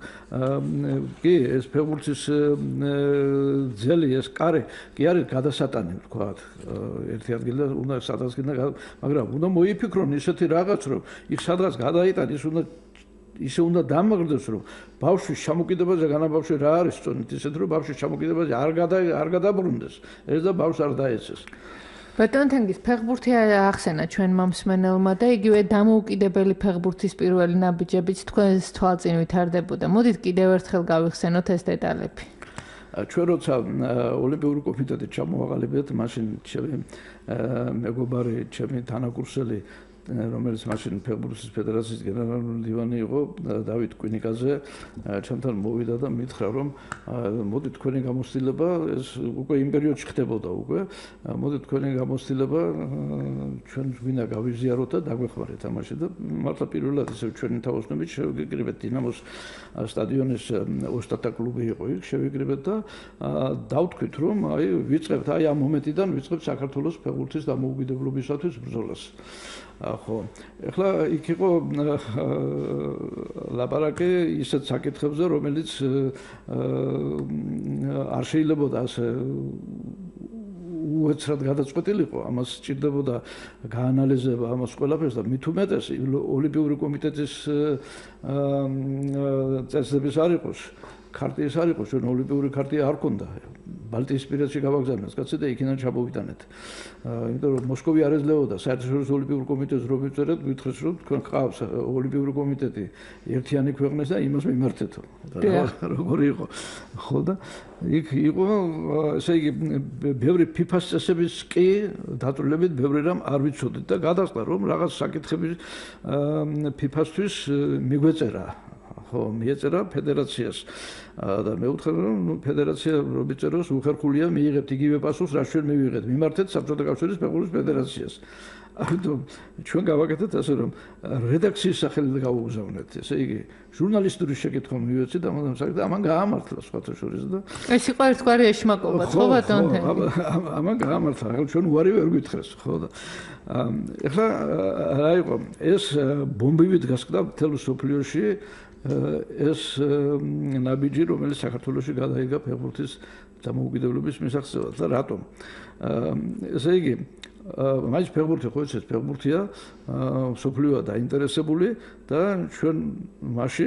ფეხბურთის ძელი ეს კარი კი არის გადასატანი ვთქვათ. ერთი ადგილიდან უნდა სადღაცკენ მაგრამ უნდა მოიფიქრონ ისეთი რაღაც რომ იქ სადღაც გადაიტან ისე უნდა დამაგრდეს რომ ბავშვის ჩამოკიდებაზე განაბავშვი რა არის სწორედ ისეთ რომ ბავშვის ჩამოკიდებაზე არ გადაბრუნდეს ეს და ბავშვს არ დაეცეს. ბატონ თენგის ფეხბურთი ახსენა ჩვენმა მსმენელმა და იგივე დამოუკიდებელი ფეხბურთის პირველი ნაბიჯებიც თქვენს თვალწინ ვითარდებოდა. მოდით კიდევ ერთხელ გავიხსენოთ ეს დეტალები. ჩვენ როცა ოლიმპიური კომიტეტი ჩამოვაყალიბეთ, მაშინ ჩემი მეგობარი, ჩემი თანაკურსელი რომელიც მაშინ ფეხბურთის ფედერაციის გენერალური მდივანი იყო დავით კვინიკაძე ჩემთან მოვიდა და მითხრა რომ მოდი თქვენი გამოცდილება ეს უკვე იმ პერიოდში ხდებოდა უკვე მოდი თქვენი გამოცდილება ჩვენ გვინდა გავიზიაროთ და დაგვეხმარეთ ამაში და მართლა პირველად ისე ჩვენი თავოსნობით შევიკრიბეთ დინამოს სტადიონის ოსტატა კლუბი იყო იქ შევიკრიბეთ და დავთქვით რომ აი ვიწყებთ აი ამ მომენტიდან ვიწყებთ საქართველოს ფეხბურთის დამოუკიდებლობისათვის ბრძოლას. ხო, ეხლა იქ იყო ლაპარაკი ისეთ საკითხებზე, რომელიც არ შეიძლებოდა ასე უეცრად გადაწყვეტილიყო, ამას სჭირდებოდა გაანალიზება ამას ყველაფერს და მით უმეტეს ოლიმპიური კომიტეტის წესდების არ იყოს. ქარტიის არ იყო, ჩვენ ოლიმპიური ქარტია არ ქონდა. ბალტიისპირეთში გავაგზავნეს კაცი და იქიდან ჩამოვიტანეთ. იმიტომ რომ მოსკოვი არ ეძლეოდა საერთაშორისო ოლიმპიურ კომიტეტს რომ მიწერეთ, გითხრეს რომ თქვენ ყავს ოლიმპიური კომიტეტი ერთიანი ქვეყნის და იმას მიმართეთო. როგორი იყო? ხო და იქ იყო ესე იგი ბევრი ფიფას წესების კი დაწვრილებით ბევრი რამ არ ვიცოდით და გადასწრა რომ რაღაც საკითხები ფიფასთვის მიგვეწერა. ხო, მიეწერა ფედერაციას და მე ვუთხრა რომ ფედერაცია რომ მიწეროს უხერხულია მიიღებთ იგივე პასუხს რაც ჩვენ მივიღეთ მიმართეთ საბჭოთა კავშირის ფეხბურთის ფედერაციას. ამიტომ ჩვენ გავაკეთეთ ასე რომ რედაქციის სახელით გავუგზავნეთ. ესე იგი ჟურნალისტური შეკითხვა მივეცეთ და ამან გაამართლა სხვათა შორის და ეს იყო ერთგვარი ეშმაკობა ხო ბატონ თენგი. ამან გაამართლა, ახლა ჩვენ უარი ვერ გითხრეს ხო და ეხლა რა იყო ეს ბომბივით გასკდა მთელ სოფლიოში ეს ნაბიჯი რომელიც საქართველოში გადაიგა ფეხბურთის დამოუკიდებლობის მისაღწევად და რატომ? ესე იგი მაინც ფეხბურთი ხო ეს ფეხბურთია სოფლიოა დაინტერესებული და ჩვენ მაშინ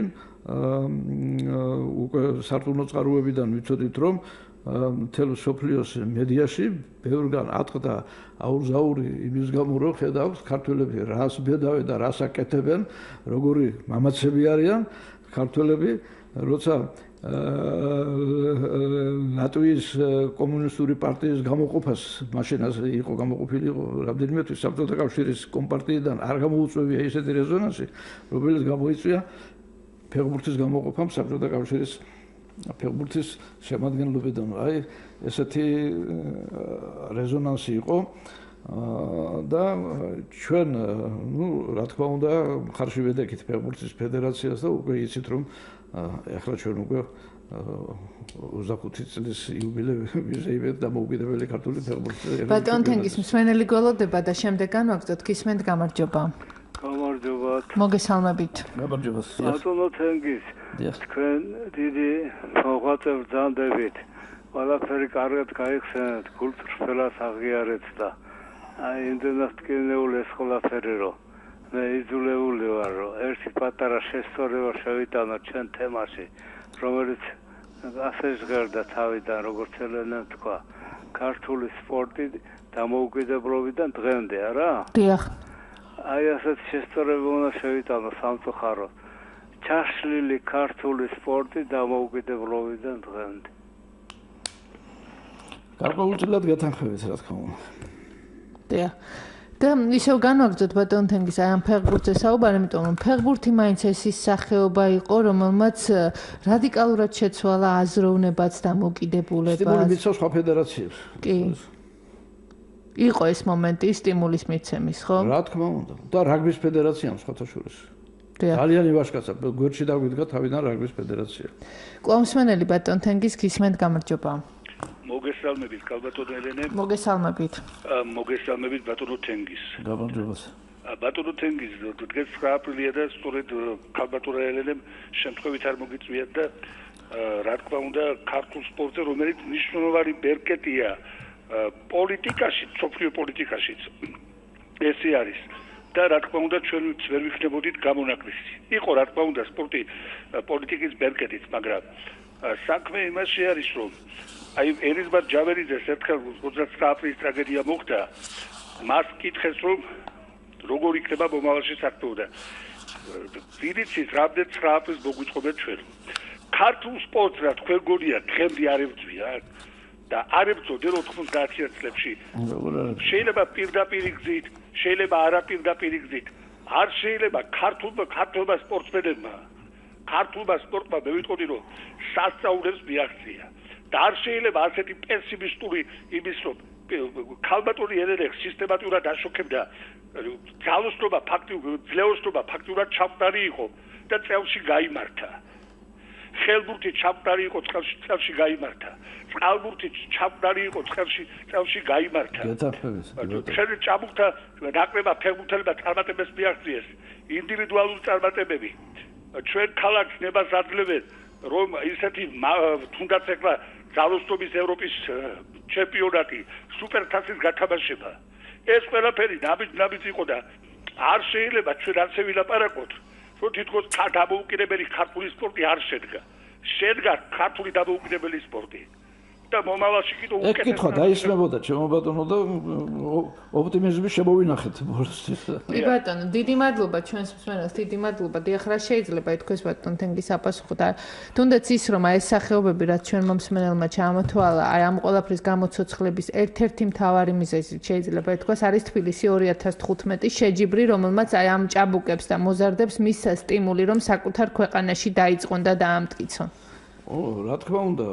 უკვე სარწმუნო წყაროებიდან ვიცოდით რომ მთელ სოფლიოს მედიაში ბევრგან ატყდა აურზაური იმის გამო რომ ხედავთ ქართველები რას ბედავენ და რას აკეთებენ, როგორი მამაცები არიან ქართველები, როცა ლატვიის კომუნისტური პარტიის გამოყოფას მაშინ იყო გამოყოფილი რამდენიმე თვის საბჭოთა კავშირის კომპარტიიდან არ გამოუწვევია ესეთი რეზონანსი რომელიც გამოიწვია ფეხბურთის გამოყოფამ საბჭოთა კავშირის ფეხბურთის შემადგენლობიდან აი ესეთი რეზონანსი იყო და ჩვენ რა თქმა უნდა ხარში ვედექით ფეხბურთის ფედერაციას და უკვე იცით რომ ახლა ჩვენ უკვე 25 წლის იუბილეები ვიზეივეთ დამოუკიდებელი ქართული ფეხბურთის ბატონ თენგის მსმენელი გველოდება და შემდეგ განვაგრძოთ გისმენთ გამარჯობა გამარჯობათ მოგესალმებით გამარჯობა ბატონო თენგის თქვენ დიდი მოღვაწე ბრძანდებით ყველაფერი კარგად გაიხსენეთ კულტურას აღიარეთ და აი იმდენად ტკივნეული ეს ყველაფერი რომ მე იძულებული ვარ რომ ერთი პატარა შესწორება შევიტანო ჩვენ თემაში რომელიც ასე ჟღერდა თავიდან როგორც ელენა თქვა ქართული სპორტი დამოუკიდებლობიდან დღემდე არა დიახ აი ასეთ შესწორება უნდა შევიტანო სამწუხაროდ ჩაშლილი ქართული სპორტი დამოუკიდებლობიდან დღემდე გარკვეულწილად გეთანხმებით რა თქმა უნდა დიახ და ისევ განვაგრძოთ ბატონ თენგის აი ამ ფეხბურთზე საუბარი, იმიტომ რომ ფეხბურთი მაინც ეს ის სახეობა იყო, რომელმაც რადიკალურად შეცვალა აზროვნებაც დამოუკიდებულებას. სტიმული მიცავს სხვა ფედერაციებს. კი. იყო ეს მომენტი სტიმულის მიცემის, ხო? რა თქმა უნდა. და რაგბის ფედერაციამ სხვათა შორის. ძალიან ივაშკაცა, გვერდში დაგვიდგა თავიდან რაგბის ფედერაცია. კვლავსმენელი ბატონ თენგის გისმენთ გამარჯობა. მოგესალმებით კალბატონო ელენე მოგესალმებით მოგესალმებით ბატონო თენგის გამარჯობა ბატონო თენგის დღეს 9 აპრილია და სწორედ კალბატონო ელენემ შემთხვევით არ მოგიწვიათ და რა თქმა უნდა ქართულ სპორტზე რომელიც მნიშვნელოვანი ბერკეტია პოლიტიკაში სოფლიო პოლიტიკაშიც ესე არის და რა თქმა უნდა ჩვენ ვერ ვიქნებოდით გამონაკლისი იყო რა თქმა უნდა სპორტი პოლიტიკის ბერკეტიც მაგრამ საქმე იმაში არის რომ აი ერისბარ ჯავერიძეს ერთხელ 29 აპრილის ტრაგედია მოხდა მას კითხეს რომ როგორ იქნება მომავალში საქმე და ვიდიცით რამდენ 9 აპრილს მოგვიწყობენ ჩვენ ქართულ სპორტს რა თქვენ გონია დღემდე არ ებრძვია და არ ებრძოდა 90-იან წლებში შეიძლება პირდაპირ გზით შეიძლება არაპირდაპირ გზით არ შეიძლება ქართულმა სპორტსმენებმა ქართულმა სპორტმა მე ვიტყოდი რომ სასწაულებს მიაღწია და არ შეიძლება ასეთი პესიმისტური იმის რომ ქალბატონი ელენე სისტემატურად აშუქებდა ძალოსნობა ფაქტიურად ჩამწარი იყო და წელში გაიმართა ხელბურთი ჩამწარი იყო წელში გაიმართა წყალბურთი ჩამწარი იყო წელში გაიმართა ჩვენ ჭაბუკთა ნაკრებმა ფეხბურთელებმა წარმატებებს მიაღწიეს ინდივიდუალური წარმატებები ჩვენ ქალაქს ნებას აძლევენ რომ ისეთი თუნდაც ეხლა ძალოსნობის ევროპის ჩემპიონატი სუპერთასის გათამაშება ეს ყველაფერი ნაბიჯ იყო და არ შეიძლება ჩვენ ასე ვილაპარაკოთ რომ თითქოს დამოუკიდებელი ქართული სპორტი არ შედგა ქართული დამოუკიდებელი სპორტი და მომავალში კიდევ უკეთესად ეს კითხვა დაისმებოდა ჩემო ბატონო და ოპტიმიზმი შემოვინახეთ ბოლოსთვის. კი ბატონო, დიდი მადლობა ჩვენს მსმენელს, დიდი მადლობა. დიახ, რა შეიძლება ითქვას ბატონ თენგის აპასუხო და თუნდაც ის რომ აი ეს სახეობები რაც ჩვენ მომსმენელმა ჩამოთვალა, აი ამ ყველაფრის გამოცოცხლების ერთ-ერთი მთავარი მიზეზი შეიძლება ითქვას არის თბილისი 2015 შეჯიბრი, რომელმაც აი ამ ჭაბუკებს და მოზარდებს მისცა სტიმული რომ საკუთარ ქვეყანაში დაიწყონ და დაამტკიცონ. რა თქმა უნდა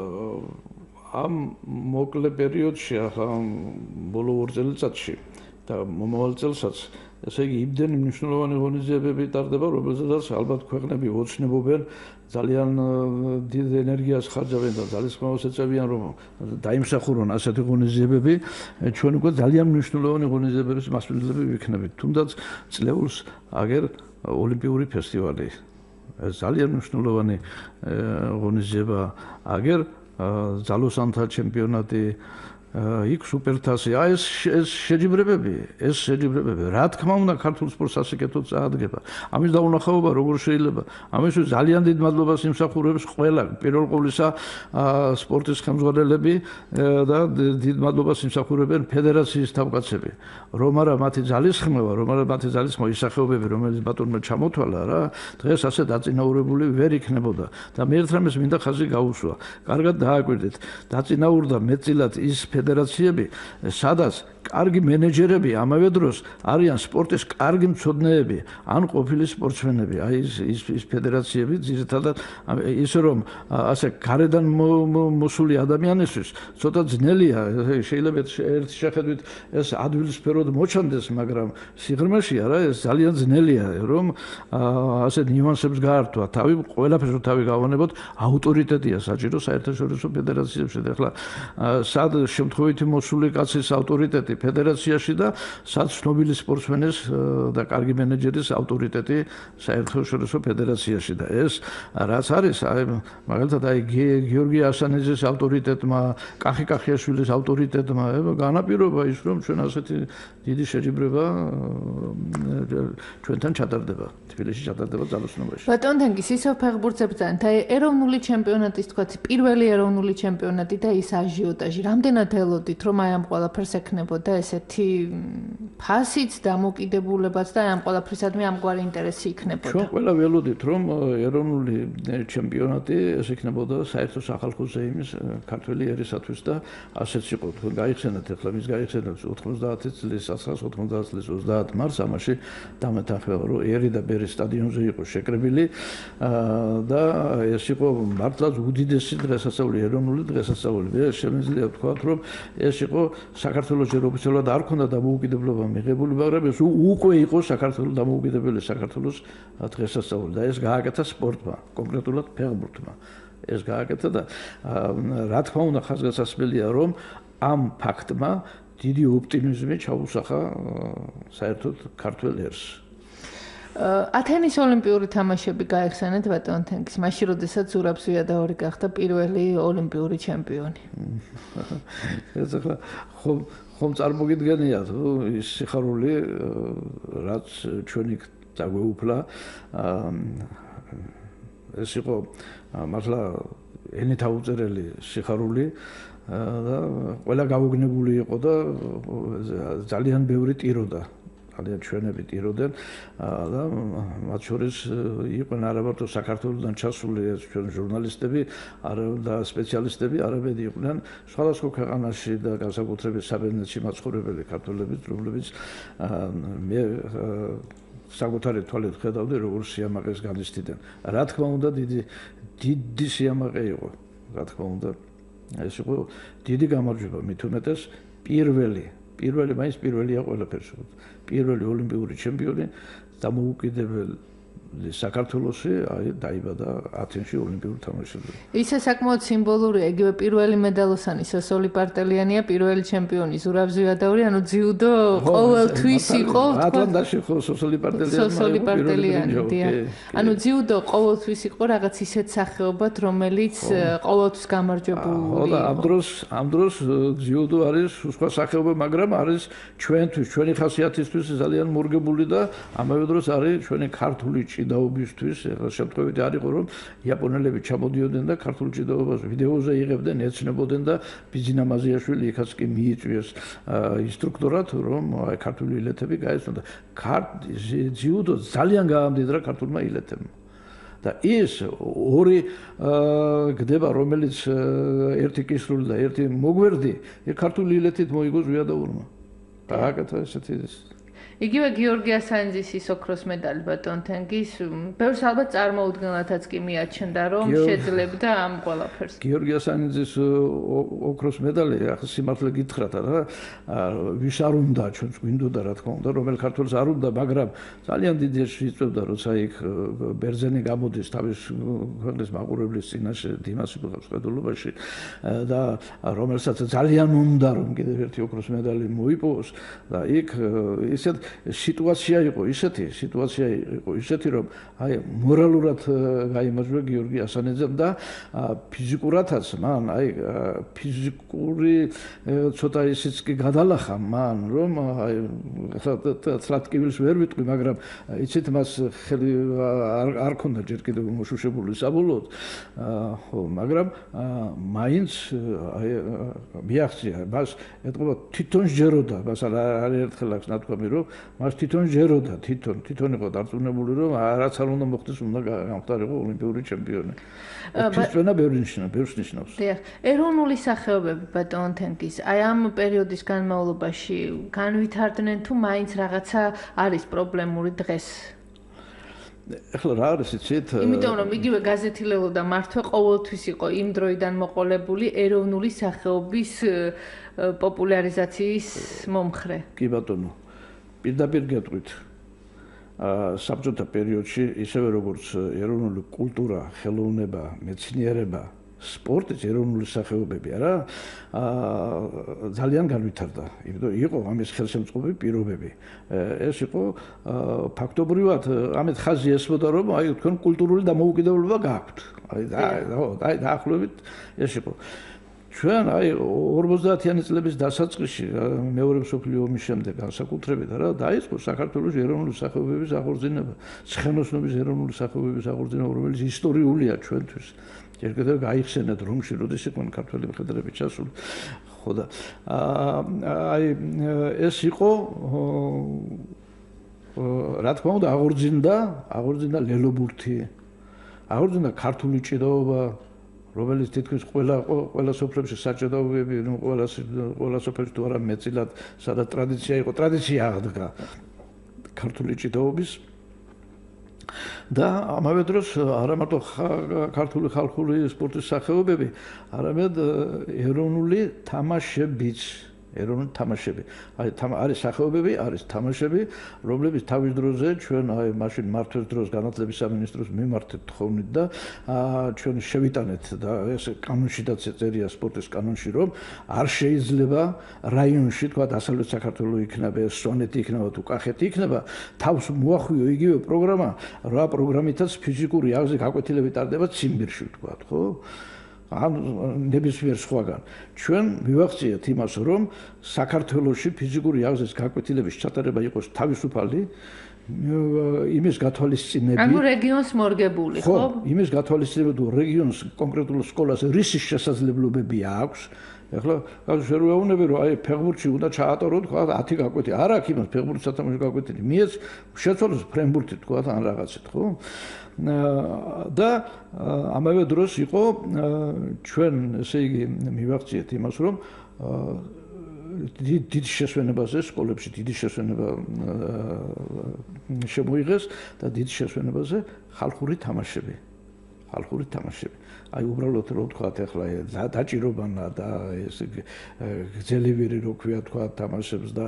ამ მოკლე პერიოდში ახლა ბოლო 2 წელიწადში და მომავალ წელსაც ესე იგი იმდენი მნიშვნელოვანი ღონისძიებები ტარდება, რომელზედაც ალბათ ქვეყნები ოცნებობენ ძალიან დიდ ენერგიას ხარჯავენ და ძალისხმევას ეწევიან რომ დაიმსახურონ ასეთი ღონისძიებები, ჩვენ უკვე ძალიან მნიშვნელოვანი ღონისძიებების მასპინძლები ვიქნებით. თუნდაც წლეულს აგერ ოლიმპიური ფესტივალი. ეს ძალიან მნიშვნელოვანი ღონისძიება აგერ ძალოსანთა ჩემპიონატი იქ სუპერთასი. აი ეს შეჯიბრებები, რა თქმა უნდა, ქართულ სპორტს ასაკეთოდ წაადგება. ამის დაუნახაობა როგორ შეიძლება? ამისთვის ძალიან დიდ მადლობას იმსახურებს ყველა, პირველ ყოვლისა სპორტის ხელმძღვანელები და დიდ მადლობას იმსახურებენ ფედერაციის თავკაცები. რომ არა მათი ძალისხმევა, ისახეობები, რომელიც ბატონმა ჩამოთვალა რა, დღეს ასე დაწინაურებული ვერ იქნებოდა. და მე ერთ რამეს მინდა ხაზი გაუსვა. კარგად დააკვირდით, დაწინაურდა მეტწილად ის ფედერაციები, სადაც კარგი მენეჯერები ამავე დროს არიან სპორტის კარგი მცოდნეები, ან ყოფილი სპორტსმენები. აი ის ფედერაციები ძირითადად ისე რომ ასე გარედან მოსული ადამიანისთვის ცოტა ძნელია, შეიძლება ერთი შეხედვით ეს ადვილსფეროდ მოჩანდეს, მაგრამ სიღრმეში არა, ეს ძალიან ძნელია, რომ ასე ნიუანსებს გაართვა. ყველაფერს თავი გავანებოთ, ავტორიტეტია საჭირო საერთაშორისო ფედერაციებში. ახლა სად შემთხვევითი მოსული კაცის ავტორიტეტი ფედერაციაში და სად ცნობილი სპორტსმენის და კარგი მენეჯერის ავტორიტეტი საერთაშორისო ფედერაციაში და ეს რაც არის, მაგალითად გიორგი ასანიძის ავტორიტეტმა, კახი კახიაშვილის ავტორიტეტმა განაპირობა ის, რომ ჩვენ ასეთი დიდი შეჯიბრება ჩვენთან ჩატარდება, თბილისში ჩატარდება ძალოსნობაში. ბატონ თენგის ისო ფეხბურთზე ბრძანეთ, აი ეროვნული ჩემპიონატის თქვა პირველი ეროვნული ჩემპიონატი და ის აჟიოტაჟი, რამდენად ელოდით, რომ აი ამ ყველაფერს ექნებოდა ესეთი ფასიც, დამოკიდებულებაც და ამ ყველაფრისადმი ამგვარი ინტერესი იქნებოდა. ჩვენ ყველა ველოდით, რომ ეროვნული ჩემპიონატი ეს იქნებოდა საერთო სახალხო ზეიმის ქართველი ერისათვის და ასეც იყო. თქვენ გაიხსენეთ, ახლა მის გაიხსენეთ 90 წლის 1990 წლის 30 მარტს ამაში დამეთანხმება, რომ ერი და ბერის სტადიონზე იყო შეკრებილი და ეს იყო მართლაც უდიდესი დღესასწაული, ეროვნული დღესასწაული. შემიძლია ვთქვათ, რომ ეს იყო საქართველოს ჯერ ოფიციალურად არ ქონდა დამოუკიდებლობა მიღებული, მაგრამ ეს უკვე იყო საქართველოს დამოუკიდებელი საქართველოს დღესასწაული და ეს გააკეთა სპორტმა, კონკრეტულად ფეხბურთმა. ეს გააკეთა და რა თქმა უნდა ხაზგასასმელია, რომ ამ ფაქტმა დიდი ოპტიმიზმი ჩაუსახა საერთოდ ქართველ ერს. ათენის ოლიმპიური თამაშები გაიხსენეთ ბატონ თენგის, მაშინ როდესაც ზურაბ ზვიადაური გახდა პირველი ოლიმპიური ჩემპიონი. ეს ახლა ხომ წარმოგიდგენია ის სიხარული, რაც ჩვენი დაგვეუფლა, ეს იყო მართლა ენით აუწერელი სიხარული და ყველა გაუგნებული იყო და ძალიან ბევრი ტიროდა. ძალიან ჩვენები ტიროდნენ და მათ შორის იყვნენ არა მარტო საქართველოსდან ჩასული ჩვენ ჟურნალისტები და სპეციალისტები, არამედ იყვნენ სხვადასხვა ქვეყანაში და განსაკუთრებით საბერძნეთში მაცხოვრებელი ქართველები, რომლებიც მე საკუთარი თვალით ხედავდი, როგორ სიამაყეს განიცდიდნენ. რა თქმა უნდა, დიდი სიამაყე იყო. რა თქმა უნდა, ეს იყო დიდი გამარჯვება, მით უმეტეს მაინც პირველია ყველაფერში. პირველი ოლიმპიური ჩემპიონი დამოუკიდებელი საქართველოში დაიბადა ათენში ოლიმპიურ თამაშებზე. ისე საკმაოდ სიმბოლურია, იგივე პირველი მედალოსანი სოსოლი პარტელიანია, პირველი ჩემპიონი ზურაბ ზვიადაური, ანუ ძიუდო ყოველთვის იყო. ატლანტაში ხო სოსოლი პარტელიანი. ანუ ძიუდო ყოველთვის იყო რაღაც ისეთ სახეობად, რომელიც ყოველთვის გამარჯვებული. ამ დროს ძიუდო არის სხვა სახეობა, მაგრამ არის ჩვენი ხასიათისთვის ძალიან მორგებული და ამავე დროს არის ჩვენი ქართული ჭიდაობისთვის. ახლა შემთხვევით არ იყო, რომ იაპონელები ჩამოდიოდნენ და ქართულ ჭიდაობას ვიდეოზე იღებდნენ, ეცნებოდნენ და ბიძინა მაზიაშვილი იქაც კი მიიწვიეს ინსტრუქტორად, რომ ქართული ილეთები გაეცნო და ძიუდო ძალიან გაამდიდრა ქართულმა ილეთებმა. და ის ორი გდება, რომელიც ერთი კისრული და ერთი მოგვერდი, ქართული ილეთით მოიგო ზვიადაურმა. გააკეთა ესეთი იგივე გიორგი ასანიძის ის ოქროს მედალი ბატონ თენგის, ბევრს ალბათ წარმოუდგენლათაც კი მიაჩნდა, რომ შეძლებდა ამ ყველაფერს. გიორგი ასანიძის ოქროს მედალი, ახლა სიმართლე გითხრათ რა, ვის არ უნდა, ჩვენც გვინდოდა რა თქმა უნდა, რომელ ქართველს არ უნდა, მაგრამ ძალიან დიდი შეიწევდა, როცა იქ ბერძენი გამოდის თავის ქვეყნის მაყურებლის წინაშე დიმას იბრძვის ყედულობაში და რომელსაც ძალიან უნდა, რომ კიდევ ერთი ოქროს მედალი მოიპოვოს და იქ ისეთ სიტუაცია იყო ისეთი, რომ აი მორალურად გაიმარჯვა გიორგი ასანიძემ და ფიზიკურათაც მან აი ფიზიკური ცოტა ისიც კი გადალახა მან, რომ აი თლატკივილს ვერ ვიტყვი, მაგრამ იცით მას ხელი არ ქონდა ჯერ კიდევ მოშუშებული საბოლოოდ, ხო, მაგრამ მაინც აი მიაღწია მას ეთყობა თვითონ ჯეროდა, მას არ ერთხელ აქვს ნათქვამი, რომ მას თვითონ ჯეროდა, თვითონ იყო დარწმუნებული, რომ რაც არ უნდა მოხდეს, უნდა გამختارიყო ოლიმპიური ჩემპიონი. თვითონა ბევრს ნიშნავს. დიახ, ეროვნული სახეობები ბატონ თენგიზ, აი ამ პერიოდის განმავლობაში განვითარდნენ თუ მაინც რაღაცა არის პრობლემური დღეს? ეხლა რა არის იცით? იმიტომ რომ იგივე გაზეთილელო და მართვე ყოველთვის იყო იმ დროიდან მოყოლებული ეროვნული სახეობის პოპულარიზაციის მომხრე. კი ბატონო. პირდაპირ გეტყვით. საბჭოთა პერიოდში ისევე როგორც ეროვნული კულტურა, ხელოვნება, მეცნიერება, სპორტიც ეროვნული სახეობები არა ძალიან განვითარდა. იმიტომ იყო ამის ხელშემწყობი პირობები. ეს იყო ფაქტობრივად ამეთ ხაზი ესმოდა, რომ აი თქვენ კულტურული დამოუკიდებლობა გაქვთ. აი დაახლოებით ეს იყო. ჩვენ აი 50-იანი წლების დასაწყისში მეორე მსოფლიო ომის შემდეგ განსაკუთრებით რა დაიწყო საქართველოს ეროვნული სახეობების აღორძინება, ცხენოსნობის ეროვნული სახეობების აღორძინება, რომელიც ისტორიულია ჩვენთვის. ჯერ კიდევ გაიხსენეთ რომში, როდის იყვნენ ქართველი მხედრები ჩასული. ხო და აი ეს იყო რა თქმა უნდა აღორძინდა ლელობურთი, აღორძინდა ქართული ჭიდაობა, რომელიც თითქმის ყველა სოფლებში საჭიდაობები, ყველა სოფელში თუ არა მეტწილად სადაც ტრადიცია იყო, ტრადიცია აღდგა ქართული ჭიდაობის. და ამავე დროს არა მარტო ქართული ხალხური სპორტის სახეობები, არამედ ეროვნული თამაშებიც, ეროვნული თამაშები. აი არის სახეობები, არის თამაშები, რომლებიც თავის დროზე ჩვენ აი მაშინ მართვეს დროს განათლების სამინისტროს მიმართეთ თხოვნით და ჩვენ შევიტანეთ და ეს კანონშიდაც წერია სპორტის კანონში, რომ არ შეიძლება რაიონში, თქვა დასავლეთ საქართველოს იქნება, სვანეთი იქნება თუ კახეთი იქნება, თავს მოახვიო იგივე პროგრამა, რა პროგრამითაც ფიზიკური აღზრდის გაკვეთილები ტარდება ციმბირში, თქვა, ხო? ან ნებისმიერ სხვაგან. ჩვენ მივახციეთ იმას, რომ საქართველოში ფიზიკური აღზრდის გაკვეთილების ჩატარება იყოს თავისუფალი, იმის გათვალისწინები. ანუ რეგიონს მორგებული, ხო? იმის გათვალისწინები თუ რეგიონს კონკრეტულ სკოლას რისის შესაძლებლობები აქვს. ეხლა შეურაუნები რომ აი ფეხბურთში უნდა ჩაატაროთ, თქვა 10 გაკვეთილი. არ აქვს იმას ფეხბურთის სათამაშო გაკვეთილი. მიეც შეცვალოს ფრენბურთი, თქვა ან რაღაცით, ხო? და ამავე დროს იყო ჩვენ ესე იგი მივახციეთ იმას, რომ დიდი შესვენებაზე სკოლებში დიდი შესვენება შემოიღეს და დიდი შესვენებაზე ხალხური თამაშები. აი უბრალოდ რო ვთქვათ ახლა დაჭირობანა და ეს გძელებირი რო ქვია თქვა თამაშებს და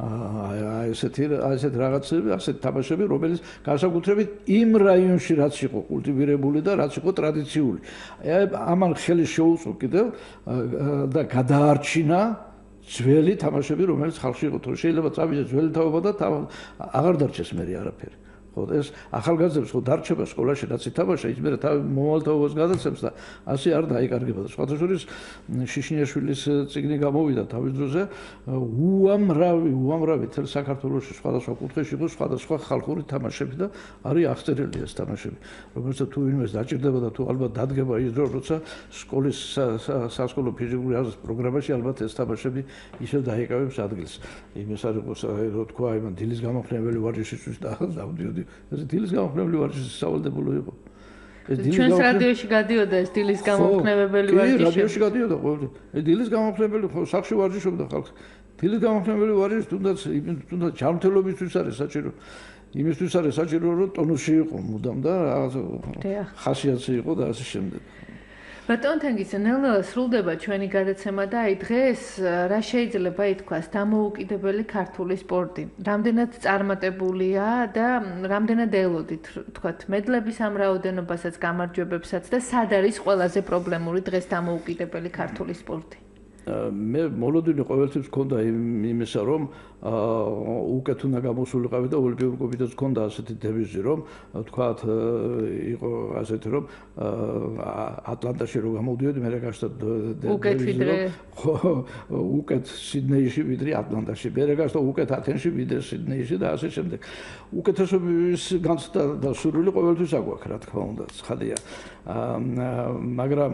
ესეთ რაღაცები, ასეთ თამაშები, რომელიც განსაკუთრებით იმ რაიონში რაც იყო კულტივირებული და რაც იყო ტრადიციული. ამან ხელი შეუწყო კიდევ და გადაარჩინა ძველი თამაშები, რომელიც ხალხში იყო. შეიძლება წავიდეს ძველი თაობა და აღარ დარჩეს მე არაფერი. ხო, ეს ახალგაზრდებს ხო დარჩება სკოლაში, რაც ითამაშა, ის მე თავი მომავალთაობას გადაცემს და ასე არ დაიკარგება. სხვათა შორის შიშინიაშვილის წიგნი გამოვიდა თავის დროზე, უამრავი თელ საქართველოში სხვადასხვა კუთხეში იყო სხვადასხვა ხალხური თამაშები და არის აღწერილი ეს თამაშები. რომელსაც თუ ვინმეს დაჭირდება და თუ ალბათ დადგება ის დრო, როცა სკოლის სასკოლო ფიზიკური აღზრდის პროგრამაში ალბათ ეს თამაშები ისევ დაიკავებს ადგილს. იმის არ იყოს რო თქვა, იმან დილის გამაყენებელი ვარჯიშისთვის დავდიოდი. ეს დილის გამაყენებელი ვარჯიშის სავალდებულო იყო. ჩვენს რადიოში გადიოდა ეს დილის გამაყენებელი ვარჯიში. კი, რადიოში გადიოდა ყოველთვის. ეს დილის გამაყენებელი ხო სახში ვარჯიშობდა ხალხი. დილის გამაყენებელი ვარჯიში თუნდაც ჯანმრთელობისთვის არის საჭირო. იმისთვის არის საჭირო, რომ ტონუსში იყო მუდამ და რაღაცა ხასიათი იყო და ასე შემდეგ. ბატონ თენგიზ, ნელ-ნელა სრულდება ჩვენი გადაცემა და აი დღეს რა შეიძლება ითქვას დამოუკიდებელი ქართული სპორტი? რამდენად წარმატებულია და რამდენად ელოდით, თქვათ, მედლების ამ რაოდენობასაც, გამარჯვებებსაც და სად არის ყველაზე პრობლემური დღეს დამოუკიდებელი ქართული სპორტი? მე მოლოდინი ყოველთვის მქონდა იმისა, რომ უკეთ უნდა გამოსულიყავი და ოლიმპიურ კომიტეტს მქონდა ასეთი დევიზი, რომ თქვათ იყო ასეთი, რომ ატლანტაში რო გამოდიოდი, მე რეგაშტა დევიზი, უკეთ სიდნეიში ვიდრე ატლანტაში, მე რეგაშტა უკეთ ათენში ვიდრე სიდნეიში და ასე შემდეგ. უკეთესობის განცდა და სურვილი ყოველთვის აგვაქვს, რა თქმა უნდა, ცხადია. მაგრამ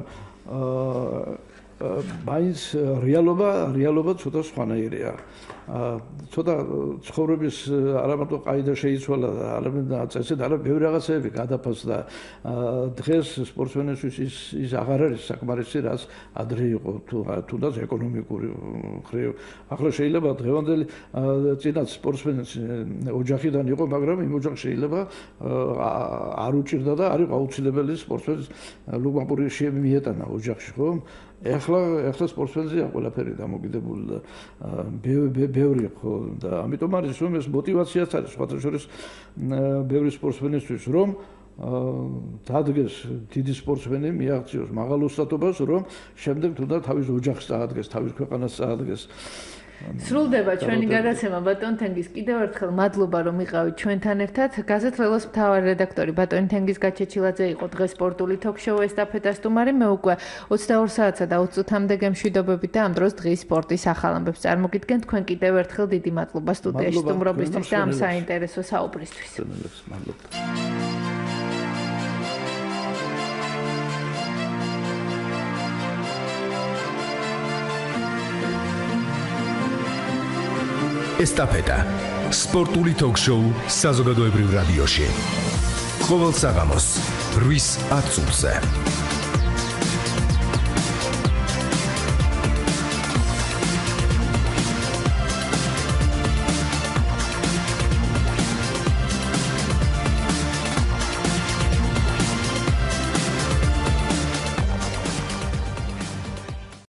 მაინც რეალობა ცოტა სხვანაირია. ცოტა ცხოვრების არამარტო ყაიდა შეიცვალა, არამედ წესით, არამედ ბევრი რაღაცები გადაფასდა. დღეს სპორტსმენისთვის ის აღარ არის საკმარისი, რაც ადრე იყო, თუნდაც ეკონომიკური მხრივ. ახლა შეიძლება დღევანდელი წინათ სპორტსმენის ოჯახიდან იყო, მაგრამ იმ ოჯახს შეიძლება არ უჭირდა და არ იყო აუცილებელი სპორტსმენის ლუკმაპური მიეტანა ოჯახში, ხო? ეხლა სპორტსმენზეა ყველაფერი დამოკიდებული და ბევრი ხო და ამიტომ არის რომ ეს мотиваციაც არის სხვათა შორის ბევრი სპორტსმენისთვის რომ დადგეს დიდი სპორტსმენი მიაღწიოს მაღალ ოსტატობას რომ შემდეგ თუნდაც თავის ოჯახს წაადგეს თავის ქვეყანას წაადგეს სრულდება ჩვენი გადაცემა ბატონ თენგის კიდევ ერთხელ მადლობა რომ იყავით ჩვენთან ერთად გაზეთ ველოს მთავარი რედაქტორი ბატონი თენგის გაჩეჩილაძე იყო დღეს სპორტული თოქ-შოუ ესტაფეტა სტუმარი მე უკვე 22 საათსა და 20 წუთამდე გემშვიდობებით და ამ დროს დღის სპორტის ახალ ამბებს წარმოგიდგენ თქვენ კიდევ ერთხელ დიდი მადლობა სტუდიაში სტუმრობისთვის და ამ საინტერესო საუბრისთვის ესტაფეტა სპორტული თოქ-შოუ საზოგადოებრივ რადიოში ყოველ საღამოს 8:10 წუთზე